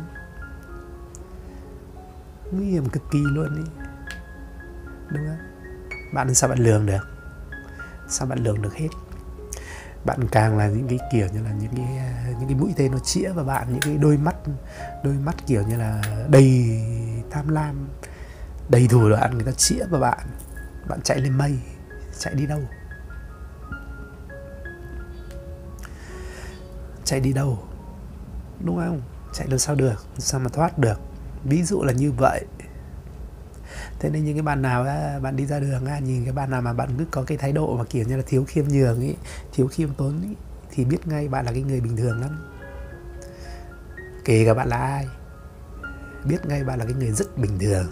S1: nguy hiểm cực kỳ luôn đi, đúng không? Bạn sao bạn lường được? Sao bạn lường được hết? Bạn càng là những cái kiểu như là những cái mũi tên nó chĩa vào bạn, những cái đôi mắt kiểu như là đầy tham lam, đầy thủ đoạn, người ta chĩa vào bạn, bạn chạy lên mây, chạy đi đâu? Chạy đi đâu? Đúng không? Chạy làm sao được? Sao mà thoát được? Ví dụ là như vậy. Thế nên những cái bạn nào bạn đi ra đường nhìn cái bạn nào mà bạn cứ có cái thái độ mà kiểu như là thiếu khiêm nhường ấy, thiếu khiêm tốn ấy, thì biết ngay bạn là cái người bình thường lắm. Kể cả bạn là ai, biết ngay bạn là cái người rất bình thường.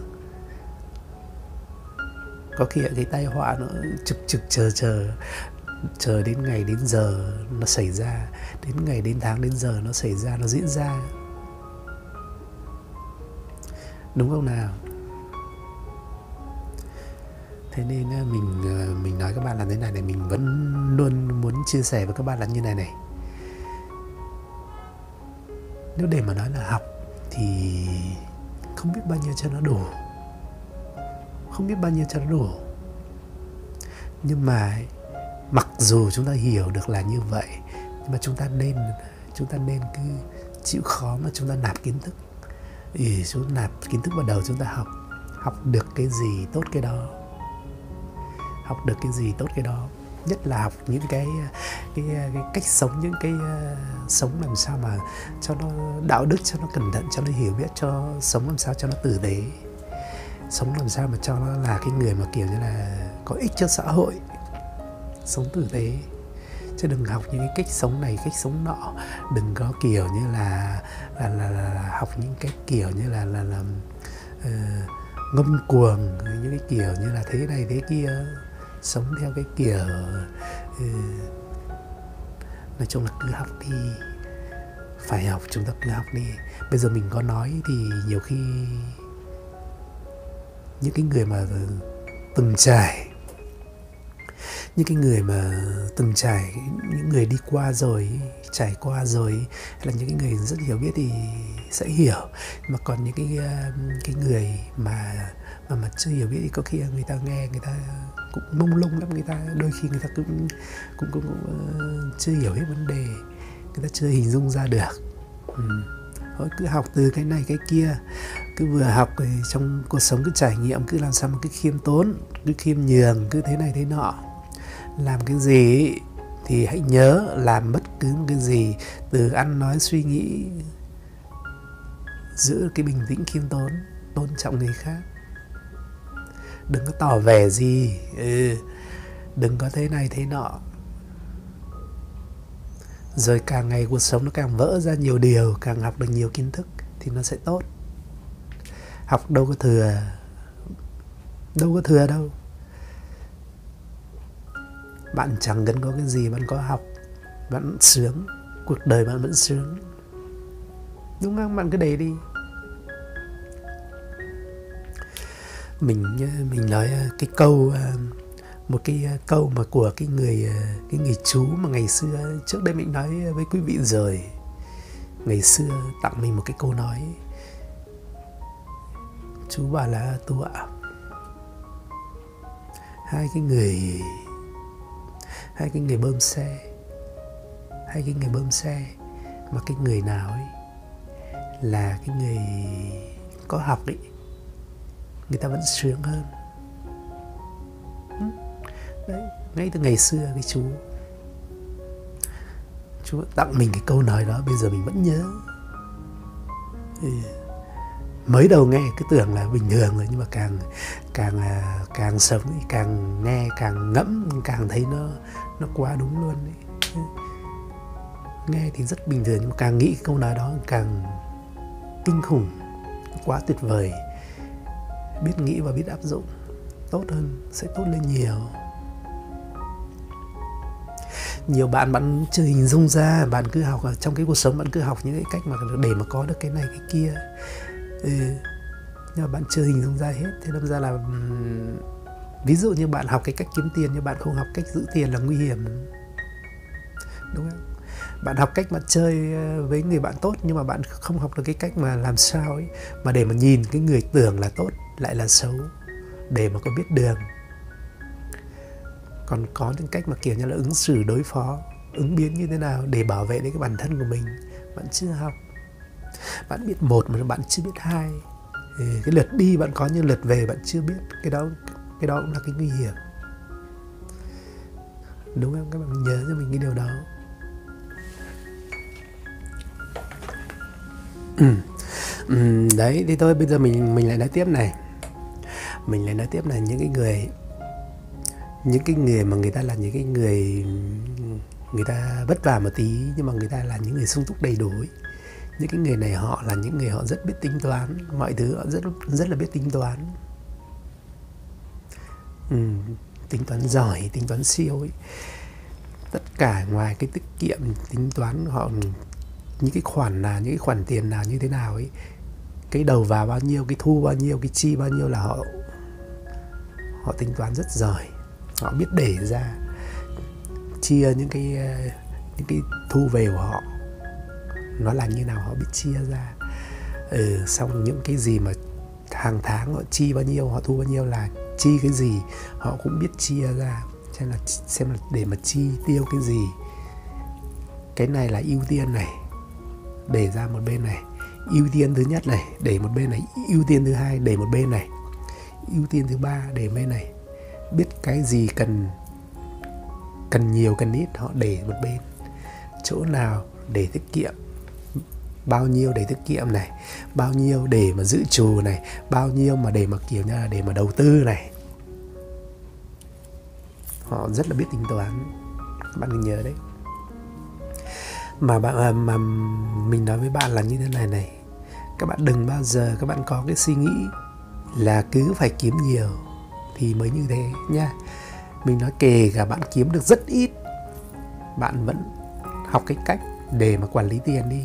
S1: Có khi cái tai họa nó trực chờ đến ngày đến giờ nó xảy ra, đến ngày đến tháng đến giờ nó xảy ra, nó diễn ra, đúng không nào? Thế nên mình nói các bạn là thế này này, mình vẫn luôn muốn chia sẻ với các bạn là như này này. Nếu để mà nói là học thì không biết bao nhiêu cho nó đủ, không biết bao nhiêu cho nó đủ. Nhưng mà mặc dù chúng ta hiểu được là như vậy, nhưng mà chúng ta nên cứ chịu khó mà chúng ta nạp kiến thức. Chúng ta nạp kiến thức vào đầu, chúng ta học được cái gì tốt cái đó, học được cái gì tốt cái đó. Nhất là học những cái cách sống, những cái sống làm sao mà cho nó đạo đức, cho nó cẩn thận, cho nó hiểu biết, cho sống làm sao cho nó tử tế, sống làm sao mà cho nó là cái người mà kiểu như là có ích cho xã hội, sống tử tế. Chứ đừng học những cái cách sống này, cách sống nọ. Đừng có kiểu như là học những cái kiểu như là ngông cuồng, những cái kiểu như là thế này thế kia, sống theo cái kiểu nói chung là cứ học đi, phải học, chúng ta cứ học đi. Bây giờ mình có nói thì nhiều khi những cái người mà từng trải, những cái người mà từng trải, những người đi qua rồi, trải qua rồi, hay là những cái người rất hiểu biết thì sẽ hiểu. Mà còn những cái người mà chưa hiểu biết thì có khi người ta nghe, người ta cũng mông lung lắm, người ta đôi khi người ta cũng chưa hiểu hết vấn đề, người ta chưa hình dung ra được. Thôi cứ học từ cái này cái kia, cứ vừa học thì trong cuộc sống cứ trải nghiệm, cứ làm sao mà cứ khiêm tốn, cứ khiêm nhường, cứ thế này thế nọ. Làm cái gì thì hãy nhớ làm bất cứ một cái gì, từ ăn nói suy nghĩ, giữ cái bình tĩnh khiêm tốn, tôn trọng người khác. Đừng có tỏ vẻ gì, đừng có thế này thế nọ. Rồi càng ngày cuộc sống nó càng vỡ ra nhiều điều, càng học được nhiều kiến thức thì nó sẽ tốt. Học đâu có thừa đâu. Bạn chẳng cần có cái gì, bạn có học, bạn vẫn sướng, cuộc đời bạn vẫn sướng, đúng không? Bạn cứ để đi. Mình nói cái câu, một cái câu mà của cái người chú mà ngày xưa, trước đây mình nói với quý vị rồi, ngày xưa tặng mình một cái câu nói. Chú bảo là: Tu ạ, hai cái người bơm xe, mà cái người nào ấy là cái người có học ấy, người ta vẫn sướng hơn. Đấy, ngay từ ngày xưa cái chú tặng mình cái câu nói đó, bây giờ mình vẫn nhớ. mới đầu nghe cứ tưởng là bình thường rồi, nhưng mà càng sống thì càng nghe, càng ngẫm, càng thấy nó quá đúng luôn ấy. Nghe thì rất bình thường, nhưng mà càng nghĩ câu nói đó càng kinh khủng, quá tuyệt vời. Biết nghĩ và biết áp dụng tốt hơn, sẽ tốt lên nhiều. Nhiều bạn chưa hình dung ra, bạn cứ học ở trong cái cuộc sống, bạn cứ học những cái cách mà để mà có được cái này cái kia, nhưng mà bạn chưa hình dung ra hết. Thế đâm ra là ví dụ như bạn học cái cách kiếm tiền nhưng bạn không học cách giữ tiền là nguy hiểm, đúng không? Bạn học cách mà chơi với người bạn tốt, nhưng mà bạn không học được cái cách mà làm sao ấy mà để mà nhìn cái người tưởng là tốt lại là xấu, để mà có biết đường. Còn có những cách mà kiểu như là ứng xử, đối phó, ứng biến như thế nào để bảo vệ đến cái bản thân của mình, bạn chưa học. Bạn biết một mà bạn chưa biết hai. Cái lượt đi bạn có nhưng lượt về bạn chưa biết. Cái đó cũng là cái nguy hiểm, đúng không? Các bạn nhớ cho mình cái điều đó. Đấy, thì thôi bây giờ mình lại nói tiếp này. Mình lại nói tiếp là những cái người mà người ta là những cái người ta vất vả một tí, nhưng mà người ta là những người sung túc đầy đủ ấy. Những cái người này họ là những người họ rất biết tính toán, mọi thứ họ rất là biết tính toán. Tính toán giỏi, tính toán siêu ấy. Tất cả ngoài cái tiết kiệm, tính toán họ những cái khoản nào, những cái khoản tiền nào như thế nào ấy, cái đầu vào bao nhiêu, cái thu bao nhiêu, cái chi bao nhiêu là họ tính toán rất giỏi. Họ biết để ra, chia những cái thu về của họ nó là như nào, họ biết chia ra. Xong những cái gì mà hàng tháng họ chi bao nhiêu, họ thu bao nhiêu là chi cái gì, họ cũng biết chia ra. Xem là để mà chi tiêu cái gì, cái này là ưu tiên này, để ra một bên này, ưu tiên thứ nhất này để một bên này, ưu tiên thứ hai để một bên này, ưu tiên thứ ba để bên này. Biết cái gì cần nhiều cần ít họ để một bên. Chỗ nào để tiết kiệm, bao nhiêu để tiết kiệm này, bao nhiêu để mà dự trù này, bao nhiêu mà để mà kiểu như là để mà đầu tư này. Họ rất là biết tính toán, bạn đừng nhớ đấy. Mà mình nói với bạn là như thế này, các bạn đừng bao giờ các bạn có cái suy nghĩ là cứ phải kiếm nhiều thì mới như thế nha. Mình nói kể cả bạn kiếm được rất ít, bạn vẫn học cái cách để mà quản lý tiền đi.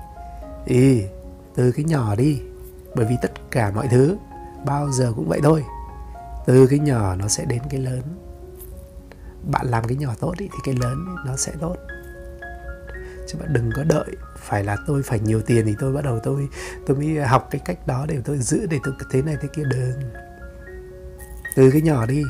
S1: Từ cái nhỏ đi, bởi vì tất cả mọi thứ bao giờ cũng vậy thôi, từ cái nhỏ nó sẽ đến cái lớn. Bạn làm cái nhỏ tốt ý, thì cái lớn ý, nó sẽ tốt. Chứ bạn đừng có đợi phải là tôi phải nhiều tiền thì tôi bắt đầu tôi mới học cái cách đó để tôi giữ, để tôi thế này thế kia. Đừng. Từ cái nhỏ đi,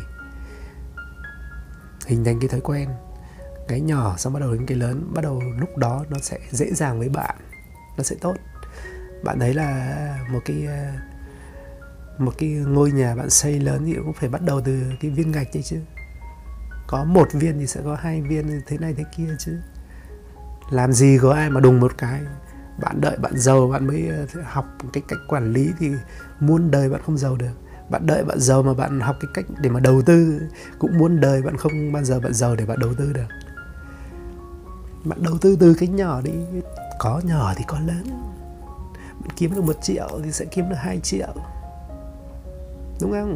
S1: hình thành cái thói quen. Cái nhỏ xong bắt đầu đến cái lớn, bắt đầu lúc đó nó sẽ dễ dàng với bạn, nó sẽ tốt. Bạn thấy là một cái ngôi nhà bạn xây lớn thì cũng phải bắt đầu từ cái viên gạch đấy chứ. Có một viên thì sẽ có hai viên thế này thế kia chứ. Làm gì có ai mà đùng một cái bạn đợi bạn giàu bạn mới học cái cách quản lý thì muôn đời bạn không giàu được. Bạn đợi bạn giàu mà bạn học cái cách để mà đầu tư cũng muôn đời bạn không bao giờ bạn giàu để bạn đầu tư được. Bạn đầu tư từ cái nhỏ đi, có nhỏ thì có lớn. Bạn kiếm được 1 triệu thì sẽ kiếm được 2 triệu, đúng không?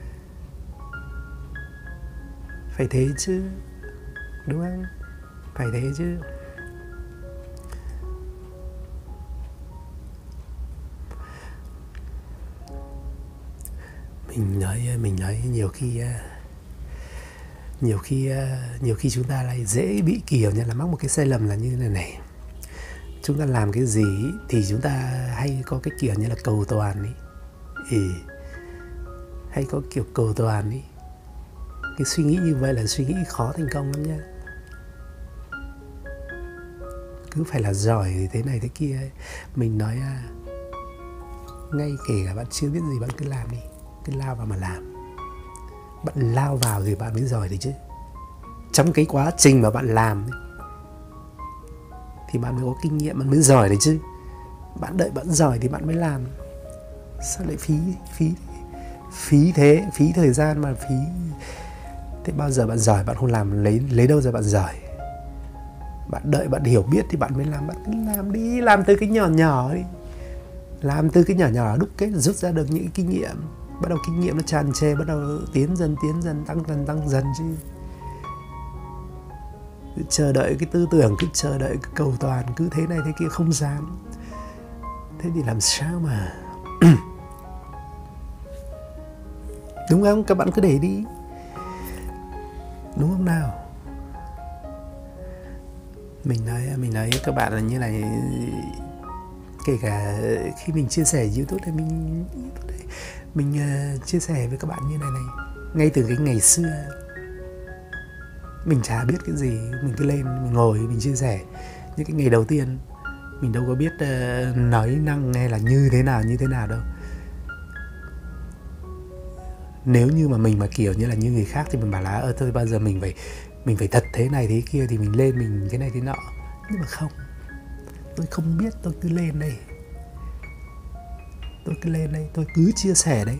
S1: Phải thế chứ, đúng không? Phải thế chứ. Mình nói nhiều khi chúng ta lại dễ bị kiểu như là mắc một cái sai lầm là như thế này. Chúng ta làm cái gì thì chúng ta hay có cái kiểu như là cầu toàn ấy. Hay có kiểu cầu toàn ấy. Cái suy nghĩ như vậy là suy nghĩ khó thành công lắm nha. Cứ phải là giỏi thì thế này thế kia ấy. Mình nói ngay kể cả bạn chưa biết gì bạn cứ làm đi, cứ lao vào mà làm. Bạn lao vào thì bạn mới giỏi được chứ. Trong cái quá trình mà bạn làm ấy, thì bạn mới có kinh nghiệm, bạn mới giỏi đấy chứ. Bạn đợi bạn giỏi thì bạn mới làm. Sao lại phí thời gian mà phí. Thế bao giờ bạn giỏi bạn không làm, lấy đâu ra bạn giỏi? Bạn đợi bạn hiểu biết thì bạn mới làm. Bạn cứ làm đi, làm từ cái nhỏ nhỏ đi. Làm từ cái nhỏ nhỏ đúc kết, rút ra được những kinh nghiệm. Bắt đầu kinh nghiệm nó tràn trề, bắt đầu tiến dần, tăng dần chứ. Cứ chờ đợi cái tư tưởng, cứ chờ đợi cái cầu toàn, cứ thế này thế kia không dám. Thế thì làm sao mà đúng không? Các bạn cứ để đi, đúng không nào? Mình nói với các bạn là như này. Kể cả khi mình chia sẻ YouTube này, mình chia sẻ với các bạn như này. Ngay từ cái ngày xưa mình chả biết cái gì, mình cứ lên mình ngồi mình chia sẻ. Những cái ngày đầu tiên mình đâu có biết nói năng hay là như thế nào đâu. Nếu như mà mình mà kiểu như là như người khác thì mình bảo là thôi bao giờ mình phải thật thế này thế kia thì mình lên mình thế này thế nọ. Nhưng mà không, tôi không biết, tôi cứ lên đây, tôi cứ chia sẻ đấy.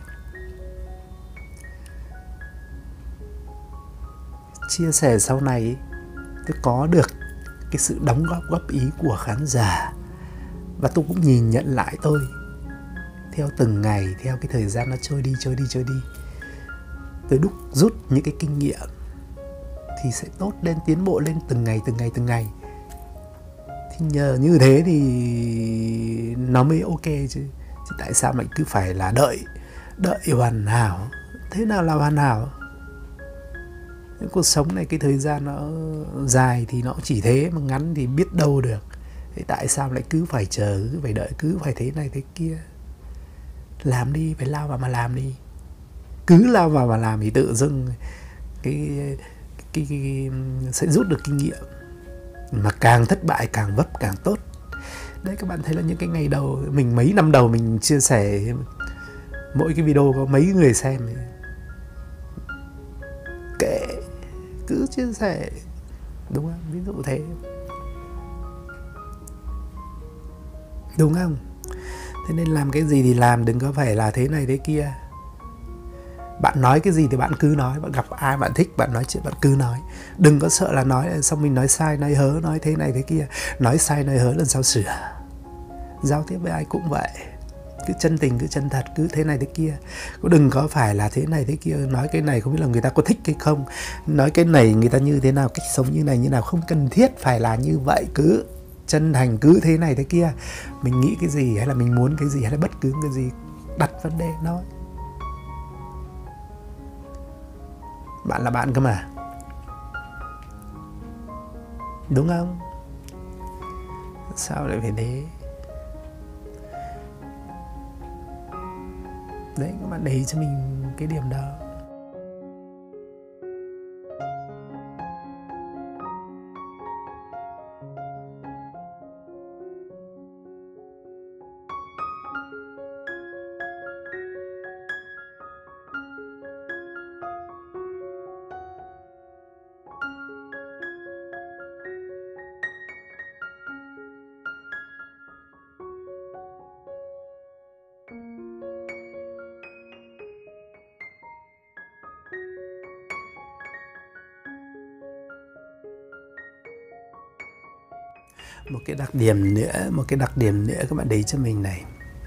S1: Chia sẻ sau này tôi có được cái sự đóng góp ý của khán giả, và tôi cũng nhìn nhận lại tôi theo từng ngày, theo cái thời gian nó trôi đi. Tôi rút những cái kinh nghiệm thì sẽ tốt lên, tiến bộ lên từng ngày. Thì nhờ như thế thì nó mới ok chứ tại sao lại cứ phải là đợi hoàn hảo? Thế nào là hoàn hảo? Cuộc sống này cái thời gian nó dài thì nó chỉ thế, mà ngắn thì biết đâu được. Thế tại sao lại cứ phải chờ, cứ phải đợi, cứ phải thế này thế kia? Làm đi, phải lao vào mà làm đi. Cứ lao vào mà làm thì tự dưng cái sẽ rút được kinh nghiệm. Mà càng thất bại càng vấp càng tốt. Đấy, các bạn thấy là những cái ngày đầu mình, mấy năm đầu mình chia sẻ, mỗi cái video có mấy người xem, kệ, cứ chia sẻ, đúng không? Ví dụ thế, đúng không? Thế nên làm cái gì thì làm, đừng có phải là thế này thế kia. Bạn nói cái gì thì bạn cứ nói. Bạn gặp ai bạn thích bạn nói chuyện bạn cứ nói. Đừng có sợ là nói xong mình nói sai nói hớ, nói thế này thế kia. Nói sai nói hớ lần sau sửa. Giao tiếp với ai cũng vậy, cứ chân tình, cứ chân thật, cứ thế này thế kia. Cũng đừng có phải là thế này thế kia. Nói cái này không biết là người ta có thích hay không, nói cái này người ta như thế nào, cách sống như này như nào. Không cần thiết phải là như vậy. Cứ chân thành, cứ thế này thế kia. Mình nghĩ cái gì hay là mình muốn cái gì hay là bất cứ cái gì, đặt vấn đề nói. Bạn là bạn cơ mà, đúng không? Sao lại phải thế? Đấy, các bạn để ý cho mình cái điểm đó. Một cái đặc điểm nữa các bạn để ý cho mình này.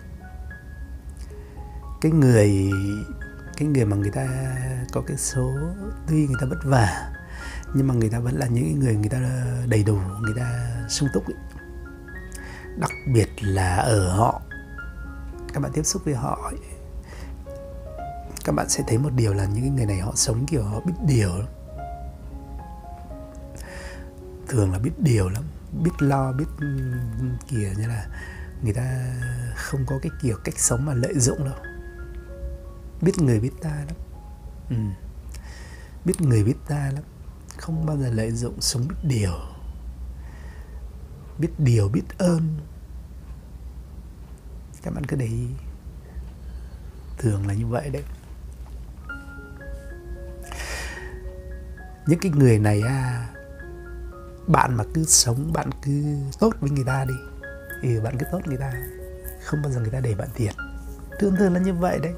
S1: Cái người mà người ta có cái số, tuy người ta vất vả nhưng mà người ta vẫn là những người ta đầy đủ, người ta sung túc ấy. Đặc biệt là ở họ, các bạn tiếp xúc với họ ấy, các bạn sẽ thấy một điều là những người này họ sống kiểu họ biết điều lắm. Thường là biết điều lắm, biết lo, biết kiểu như là người ta không có cái kiểu cách sống mà lợi dụng đâu. Biết người biết ta lắm. Biết người biết ta lắm, không bao giờ lợi dụng, sống biết điều, biết ơn. Các bạn cứ để ý, thường là như vậy đấy. Những cái người này bạn mà cứ sống, bạn cứ tốt với người ta đi, bạn cứ tốt người ta, không bao giờ người ta để bạn thiệt. Thường thường là như vậy đấy.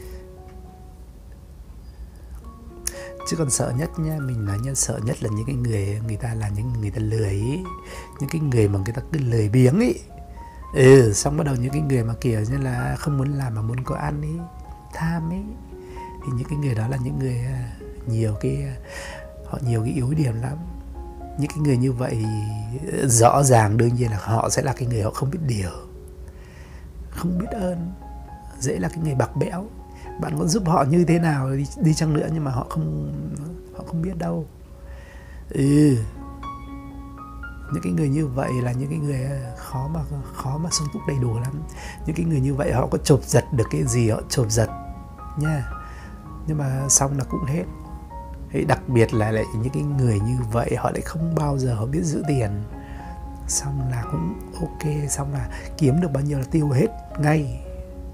S1: Chứ còn sợ nhất nha, mình nói nha, sợ nhất là những cái người ta là những người ta lười ý. Những cái người mà người ta cứ lười biếng ý. Xong bắt đầu những cái người mà kiểu như là không muốn làm mà muốn có ăn ý, tham ý, thì những cái người đó là những người họ nhiều cái yếu điểm lắm. Những cái người như vậy rõ ràng đương nhiên là họ sẽ là cái người họ không biết điều, không biết ơn, dễ là cái người bạc bẽo. Bạn có giúp họ như thế nào đi chăng nữa nhưng mà họ không biết đâu. Những cái người như vậy là những cái người khó mà sung túc đầy đủ lắm. Những cái người như vậy họ có chộp giật được cái gì họ chộp giật nha, nhưng mà xong là cũng hết. Đặc biệt là lại những cái người như vậy họ lại không bao giờ họ biết giữ tiền. Xong là cũng ok, xong là kiếm được bao nhiêu là tiêu hết ngay.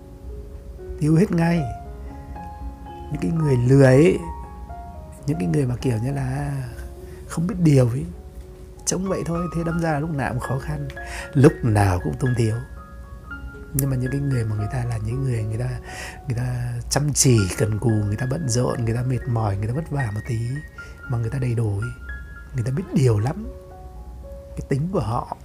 S1: Những cái người lười ấy, những cái người mà kiểu như là không biết điều ấy, chống vậy thôi. Thế đâm ra là lúc nào cũng khó khăn, lúc nào cũng túng thiếu. Nhưng mà những cái người mà người ta là những người người ta chăm chỉ cần cù, người ta bận rộn, người ta mệt mỏi, người ta vất vả một tí mà người ta đầy đủ ấy, người ta biết điều lắm. Cái tính của họ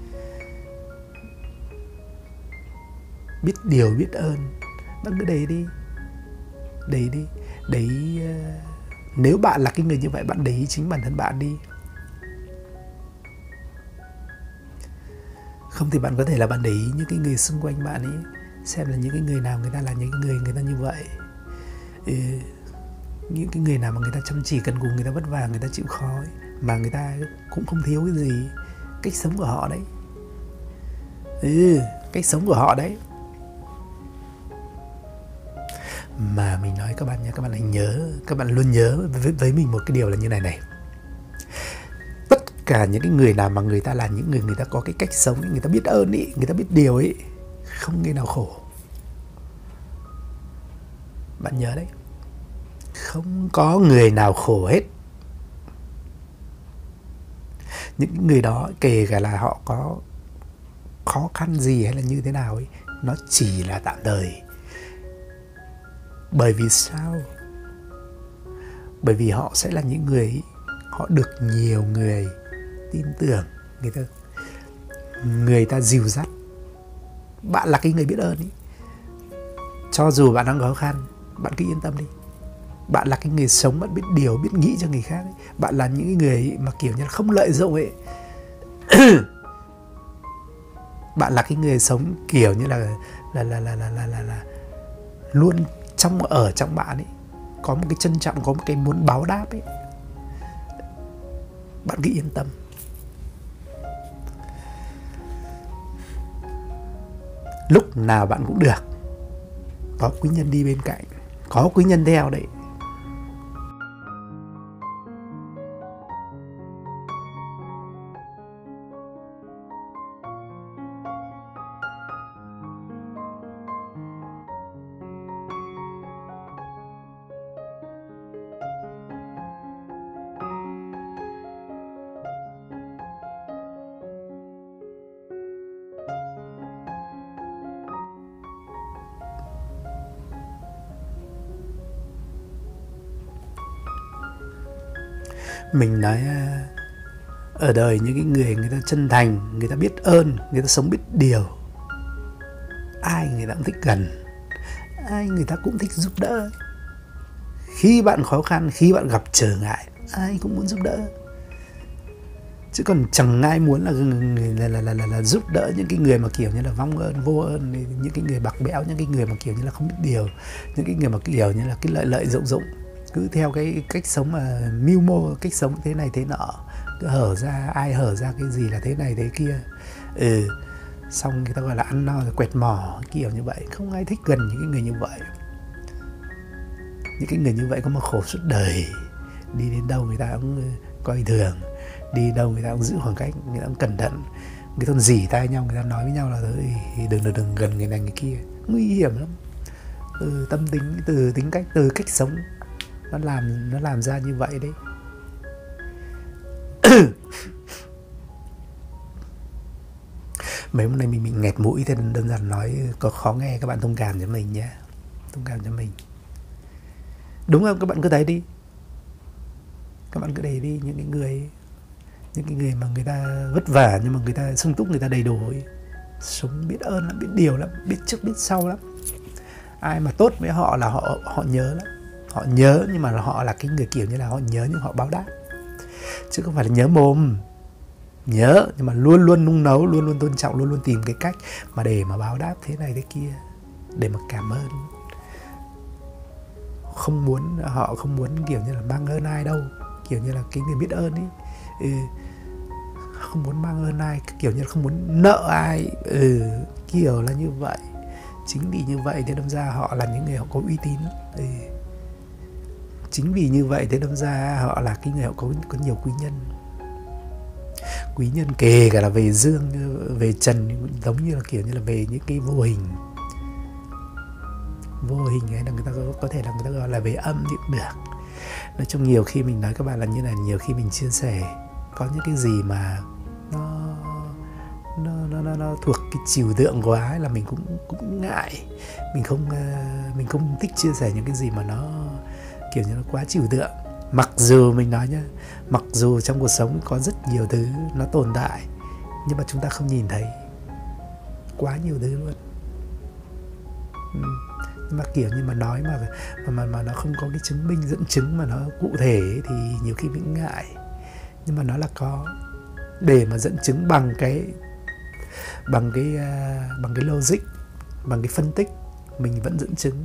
S1: biết điều biết ơn. Bạn cứ để đi. Nếu bạn là cái người như vậy, bạn để ý chính bản thân bạn đi. Không thì bạn có thể là bạn để ý những cái người xung quanh bạn ấy, xem là những cái người nào người ta là những cái người ta như vậy. Những cái người nào mà người ta chăm chỉ cần cù, người ta vất vả, người ta chịu khó ấy, mà người ta cũng không thiếu cái gì. Cách sống của họ đấy. Cách sống của họ đấy. Mà mình nói các bạn nha, các bạn hãy nhớ, các bạn luôn nhớ với mình một cái điều là như này. Tất cả những cái người nào mà người ta là những người ta có cái cách sống, người ta biết ơn ý, người ta biết điều ấy, không người nào khổ. Bạn nhớ đấy. Không có người nào khổ hết. Những người đó kể cả là họ có khó khăn gì hay là như thế nào ấy, nó chỉ là tạm thời. Bởi vì sao? Bởi vì họ sẽ là những người họ được nhiều người tin tưởng, người ta dìu dắt. Bạn là cái người biết ơn ý. Cho dù bạn đang khó khăn, bạn cứ yên tâm đi. Bạn là cái người sống, bạn biết điều, biết nghĩ cho người khác ấy. Bạn là những người mà kiểu như là không lợi dụng ấy. Bạn là cái người sống kiểu như là luôn trong bạn ấy có một cái trân trọng, có một cái muốn báo đáp ấy. Bạn cứ yên tâm. Lúc nào bạn cũng được. Có quý nhân đi bên cạnh, có quý nhân theo đấy. Mình nói ở đời những cái người ta chân thành, người ta biết ơn, người ta sống biết điều, ai người ta cũng thích gần, ai người ta cũng thích giúp đỡ. Khi bạn khó khăn, khi bạn gặp trở ngại, ai cũng muốn giúp đỡ. Chứ còn chẳng ai muốn là giúp đỡ những cái người mà kiểu như là vong ơn, vô ơn, những cái người bạc bẽo, những cái người mà kiểu như là không biết điều, những cái người mà kiểu như là cái lợi dụng, cứ theo cái cách sống mà mưu mô, cách sống thế này thế nọ, cứ ai hở ra cái gì là thế này thế kia. Xong người ta gọi là ăn no rồi quẹt mỏ, kiểu như vậy. Không ai thích gần những cái người như vậy. Những cái người như vậy có mà khổ suốt đời. Đi đến đâu người ta cũng coi thường, đi đâu người ta cũng giữ khoảng cách, người ta cũng cẩn thận, người ta còn rỉ tai nhau, người ta nói với nhau là đừng gần người này người kia. Nguy hiểm lắm. Tâm tính, từ tính cách, từ cách sống, nó làm ra như vậy đấy. Mấy hôm nay mình bị nghẹt mũi, thế đơn giản nói có khó nghe các bạn thông cảm cho mình nhé. Thông cảm cho mình. Đúng không? Các bạn cứ thấy đi. Các bạn cứ để đi những cái người mà người ta vất vả nhưng mà người ta sung túc, người ta đầy đủ ấy. Sống biết ơn lắm, biết điều lắm, biết trước biết sau lắm. Ai mà tốt với họ là họ nhớ lắm. Họ nhớ nhưng mà họ là cái người kiểu như là họ nhớ nhưng họ báo đáp. Chứ không phải là nhớ mồm. Nhớ nhưng mà luôn luôn nung nấu, luôn luôn tôn trọng, luôn luôn tìm cái cách mà để mà báo đáp thế này thế kia, để mà cảm ơn. Họ không muốn kiểu như là mang ơn ai đâu, kiểu như là cái người biết ơn ấy. Không muốn mang ơn ai, kiểu như là không muốn nợ ai. Kiểu là như vậy. Chính vì như vậy thế đâm ra họ là những người họ có uy tín. Chính vì như vậy thế đâm ra họ là cái người họ có nhiều quý nhân. Quý nhân kể cả là về dương, về trần, giống như là kiểu như là về những cái vô hình. Vô hình ấy là người ta có thể là người ta gọi là về âm cũng được. Nói chung nhiều khi mình nói các bạn là như là nhiều khi mình chia sẻ có những cái gì mà nó thuộc cái trừu tượng quá ấy, là mình cũng ngại. Mình không thích chia sẻ những cái gì mà nó kiểu như nó quá trừu tượng. Mặc dù mình nói nhá, mặc dù trong cuộc sống có rất nhiều thứ nó tồn tại nhưng mà chúng ta không nhìn thấy. Quá nhiều thứ luôn. Nhưng mà kiểu như mà nói mà nó không có cái chứng minh dẫn chứng mà nó cụ thể ấy, thì nhiều khi mình ngại. Nhưng mà nó là có, để mà dẫn chứng bằng cái logic, bằng cái phân tích, mình vẫn dẫn chứng.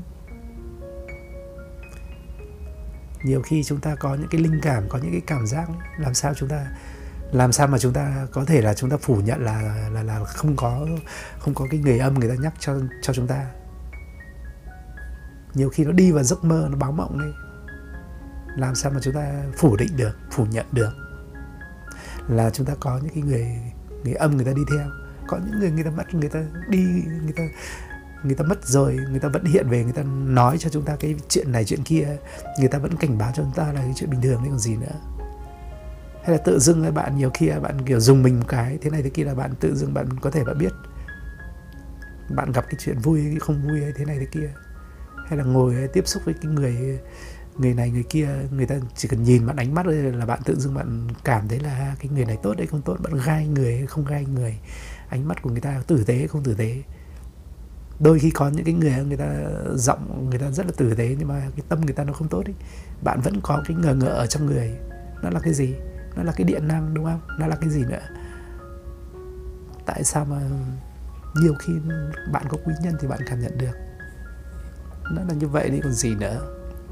S1: Nhiều khi chúng ta có những cái linh cảm, có những cái cảm giác ấy, làm sao mà chúng ta có thể là chúng ta phủ nhận là không có cái người âm người ta nhắc cho chúng ta. Nhiều khi nó đi vào giấc mơ, nó báo mộng đấy. Làm sao mà chúng ta phủ định được, phủ nhận được là chúng ta có những cái người âm người ta đi theo. Có những người ta mất, người ta đi, người ta mất rồi, người ta vẫn hiện về, người ta nói cho chúng ta cái chuyện này chuyện kia, người ta vẫn cảnh báo cho chúng ta là cái chuyện bình thường đấy còn gì nữa. Hay là tự dưng là bạn nhiều khi bạn kiểu dùng mình một cái thế này thế kia là bạn tự dưng bạn có thể bạn biết bạn gặp cái chuyện vui hay không vui hay thế này thế kia. Hay là ngồi tiếp xúc với cái người này người kia, người ta chỉ cần nhìn bạn ánh mắt là bạn tự dưng bạn cảm thấy là cái người này tốt hay không tốt, bạn gai người hay không gai người, ánh mắt của người ta tử tế hay không tử tế. Đôi khi có những cái người ta giọng người ta rất là tử tế nhưng mà cái tâm người ta nó không tốt ấy. Bạn vẫn có cái ngờ ngợ ở trong người. Nó là cái gì? Nó là cái điện năng đúng không? Nó là cái gì nữa? Tại sao mà nhiều khi bạn có quý nhân thì bạn cảm nhận được. Nó là như vậy đi còn gì nữa.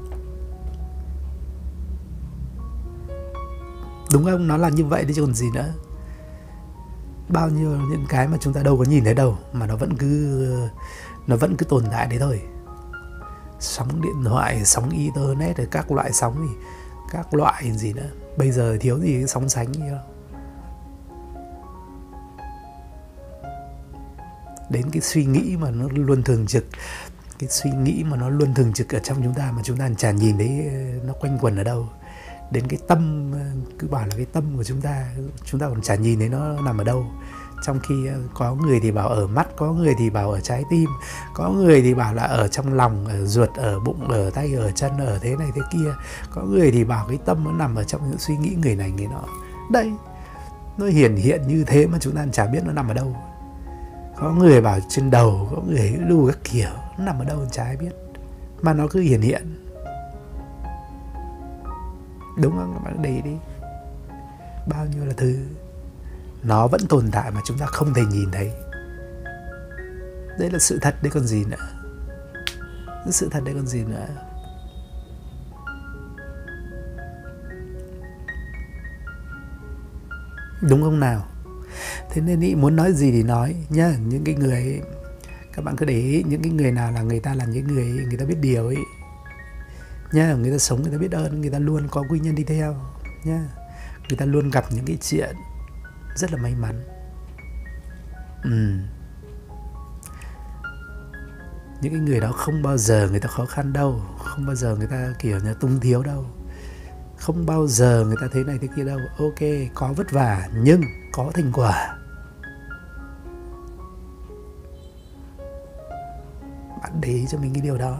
S1: Đúng không? Nó là như vậy đi chứ còn gì nữa. Bao nhiêu những cái mà chúng ta đâu có nhìn thấy đâu mà nó vẫn cứ tồn tại đấy thôi. Sóng điện thoại, sóng internet, các loại sóng gì, các loại gì nữa. Bây giờ thiếu gì cái sóng sánh gì đâu. Đến cái suy nghĩ mà nó luôn thường trực, cái suy nghĩ mà nó luôn thường trực ở trong chúng ta mà chúng ta chả nhìn thấy nó quanh quẩn ở đâu. Đến cái tâm, cứ bảo là cái tâm của chúng ta còn chả nhìn thấy nó nằm ở đâu. Trong khi có người thì bảo ở mắt, có người thì bảo ở trái tim, có người thì bảo là ở trong lòng, ở ruột, ở bụng, ở tay, ở chân, ở thế này thế kia. Có người thì bảo cái tâm nó nằm ở trong những suy nghĩ người này người nọ. Đây, nó hiển hiện như thế mà chúng ta chả biết nó nằm ở đâu. Có người bảo trên đầu, có người đu các kiểu, nó nằm ở đâu chả ai biết. Mà nó cứ hiển hiện. Đúng không? Các bạn để đi. Bao nhiêu là thứ nó vẫn tồn tại mà chúng ta không thể nhìn thấy. Đấy là sự thật đấy còn gì nữa. Sự thật đấy còn gì nữa. Đúng không nào? Thế nên ý muốn nói gì thì nói nhá. Những cái người, các bạn cứ để ý, những cái người nào là người ta là những người ta biết điều ấy nhá, người ta sống, người ta biết ơn, người ta luôn có quý nhân đi theo nhá. Người ta luôn gặp những cái chuyện rất là may mắn. Những cái người đó không bao giờ người ta khó khăn đâu, không bao giờ người ta kiểu như tung thiếu đâu, không bao giờ người ta thế này thế kia đâu. Ok, có vất vả nhưng có thành quả. bạn để ý cho mình cái điều đó.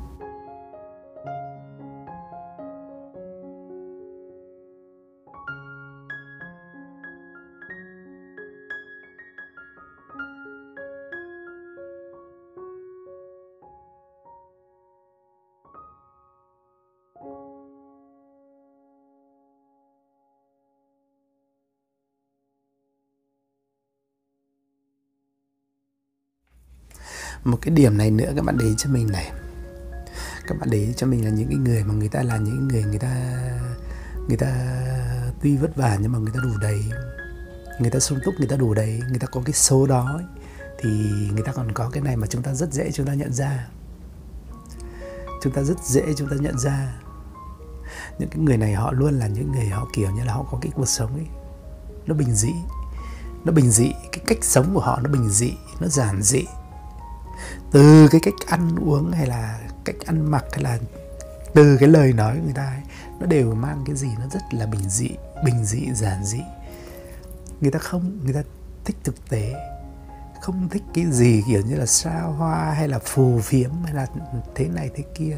S1: Một cái điểm này nữa các bạn để ý cho mình này. Các bạn để ý cho mình là những cái người mà người ta là những người người ta tuy vất vả nhưng mà người ta đủ đầy, người ta sung túc, người ta đủ đầy, người ta có cái số đó ấy, thì người ta còn có cái này mà chúng ta rất dễ chúng ta nhận ra. Chúng ta rất dễ chúng ta nhận ra. Những cái người này họ luôn là những người họ kiểu như là họ có cái cuộc sống ấy nó bình dị. Nó bình dị, cái cách sống của họ nó bình dị, nó giản dị. Từ cái cách ăn uống hay là cách ăn mặc hay là từ cái lời nói của người ta ấy, nó đều mang cái gì nó rất là bình dị, giản dị. Người ta thích thực tế, không thích cái gì kiểu như là xa hoa hay là phù phiếm hay là thế này thế kia.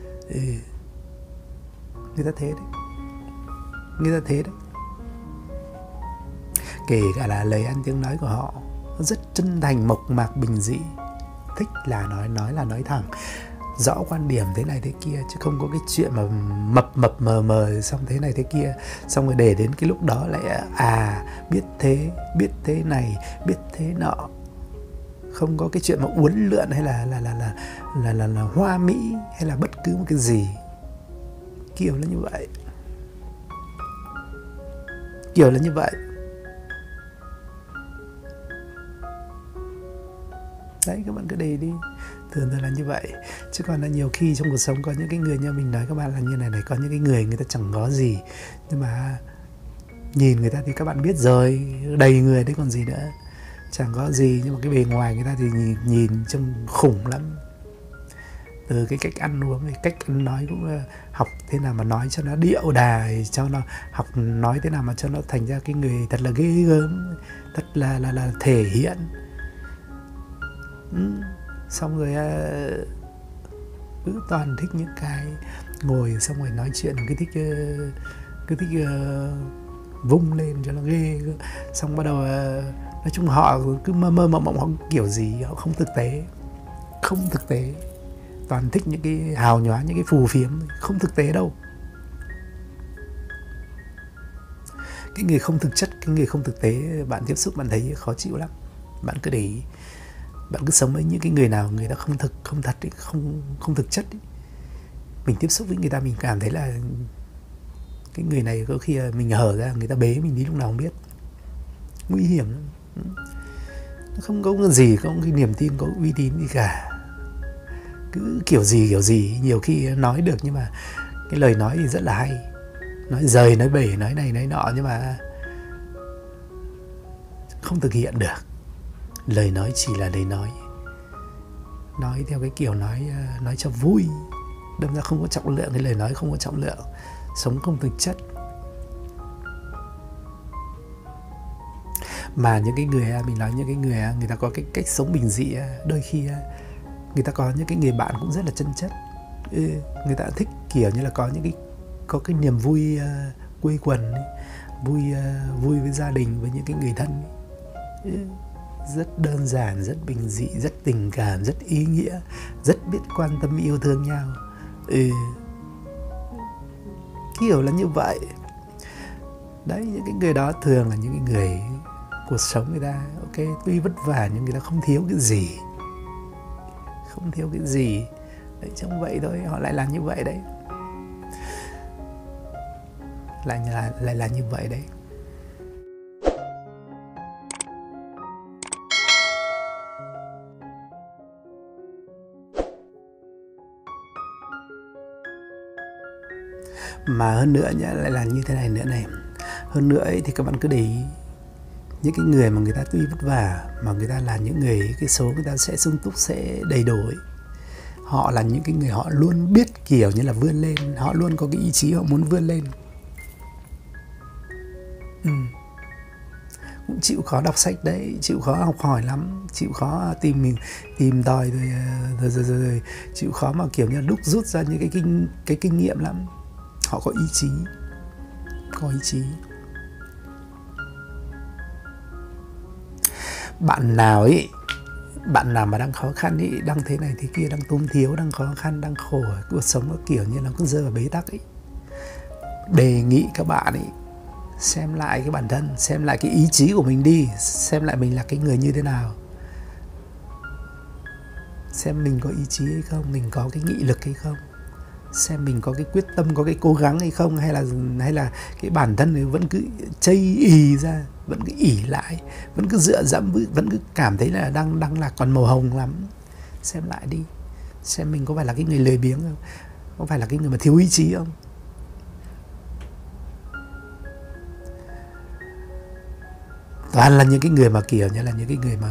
S1: Người ta thế đấy. Kể cả là lời ăn tiếng nói của họ nó rất chân thành, mộc mạc, bình dị. Thích là nói là nói thẳng, rõ quan điểm thế này thế kia, chứ không có cái chuyện mà mập mờ xong thế này thế kia, xong rồi để đến cái lúc đó lại biết thế này, biết thế nọ. Không có cái chuyện mà uốn lượn hay là hoa mỹ hay là bất cứ một cái gì. Kiểu là như vậy. Đấy, các bạn cứ để đi. Thường là như vậy. Chứ còn là nhiều khi trong cuộc sống có những cái người như mình nói các bạn là như này, có những cái người ta chẳng có gì, nhưng mà nhìn người ta thì các bạn biết rồi, đầy người đấy còn gì nữa. Chẳng có gì nhưng mà cái bề ngoài người ta thì nhìn trông khủng lắm. Từ cái cách ăn uống, cái cách ăn nói cũng học thế nào mà nói cho nó điệu đài, cho nó học nói thế nào mà cho nó thành ra cái người thật là ghê gớm, thật là thể hiện. Xong rồi cứ toàn thích những cái ngồi xong rồi nói chuyện cứ thích vung lên cho nó ghê. Xong bắt đầu nói chung họ cứ mơ mộng họ kiểu gì họ không thực tế, toàn thích những cái hào nhoáng, những cái phù phiếm, không thực tế đâu. Cái người không thực chất, cái người không thực tế bạn tiếp xúc bạn thấy khó chịu lắm. Bạn cứ để ý, bạn cứ sống với những cái người nào người ta không thật ấy, không thực chất ấy. Mình tiếp xúc với người ta mình cảm thấy là cái người này có khi mình hở ra người ta bế mình đi lúc nào không biết. Nguy hiểm lắm. Nó không có gì, không có cái niềm tin, có uy tín gì cả. Cứ kiểu gì nhiều khi nói được nhưng mà cái lời nói thì rất là hay, nói dời nói bể, nói này nói nọ, nhưng mà không thực hiện được. Lời nói chỉ là lời nói theo cái kiểu nói cho vui, đâm ra không có trọng lượng. Cái lời nói không có trọng lượng, sống không thực chất. Mà những cái người mình nói những cái người ta có cái cách sống bình dị, đôi khi người ta có những cái người bạn cũng rất là chân chất. Người ta thích kiểu như là có cái niềm vui quây quần, vui với gia đình, với những cái người thân. Rất đơn giản, rất bình dị, rất tình cảm, rất ý nghĩa, rất biết quan tâm yêu thương nhau. Kiểu là như vậy. Đấy, những cái người đó thường là những cái người cuộc sống người ta ok, tuy vất vả nhưng người ta không thiếu cái gì. Đấy, trong vậy thôi, họ lại làm như vậy đấy. Lại là như vậy đấy. Mà hơn nữa nhá, lại là như thế này nữa này. Hơn nữa ấy, thì các bạn cứ để ý những cái người mà người ta tuy vất vả mà người ta là những người cái số người ta sẽ sung túc, sẽ đầy đủ ấy. Họ là những cái người họ luôn biết kiểu như là vươn lên, họ luôn có cái ý chí họ muốn vươn lên. cũng chịu khó đọc sách đấy, chịu khó học hỏi lắm, chịu khó tìm tòi rồi chịu khó mà kiểu như đúc rút ra những cái kinh nghiệm lắm. Họ có ý chí, có ý chí. Bạn nào mà đang khó khăn ấy, đang thế này thế kia, đang túng thiếu, đang khó khăn, đang khổ, cuộc sống nó kiểu như nó cứ rơi vào bế tắc ấy, đề nghị các bạn ấy xem lại cái bản thân, xem lại cái ý chí của mình đi, xem lại mình là cái người như thế nào, xem mình có ý chí hay không, mình có cái nghị lực hay không, xem mình có cái quyết tâm, có cái cố gắng hay không, hay là cái bản thân này vẫn cứ chây ì ra, vẫn cứ ỉ lại, vẫn cứ dựa dẫm, vẫn cứ cảm thấy là đang là còn màu hồng lắm. Xem lại đi, xem mình có phải là cái người lười biếng không, có phải là cái người mà thiếu ý chí không. Toàn là những cái người mà kiểu như là những cái người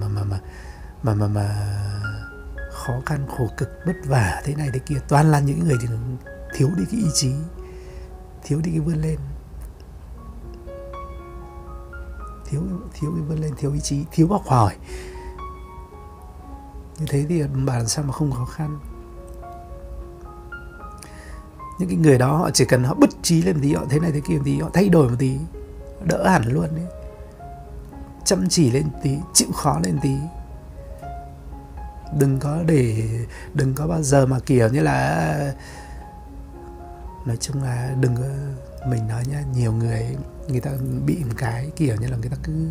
S1: mà khó khăn, khổ cực, vất vả thế này thế kia, toàn là những người thì thiếu đi cái ý chí, thiếu đi cái vươn lên, thiếu cái vươn lên, thiếu ý chí, thiếu học hỏi. Như thế thì bà làm sao mà không khó khăn. Những cái người đó họ chỉ cần họ bứt trí lên một tí, họ thế này thế kia một tí, họ thay đổi một tí, đỡ hẳn luôn đấy. Chăm chỉ lên tí, chịu khó lên tí. Đừng có bao giờ mà kiểu như là, nói chung là đừng có, mình nói nhá, nhiều người ta bị một cái kiểu như là người ta cứ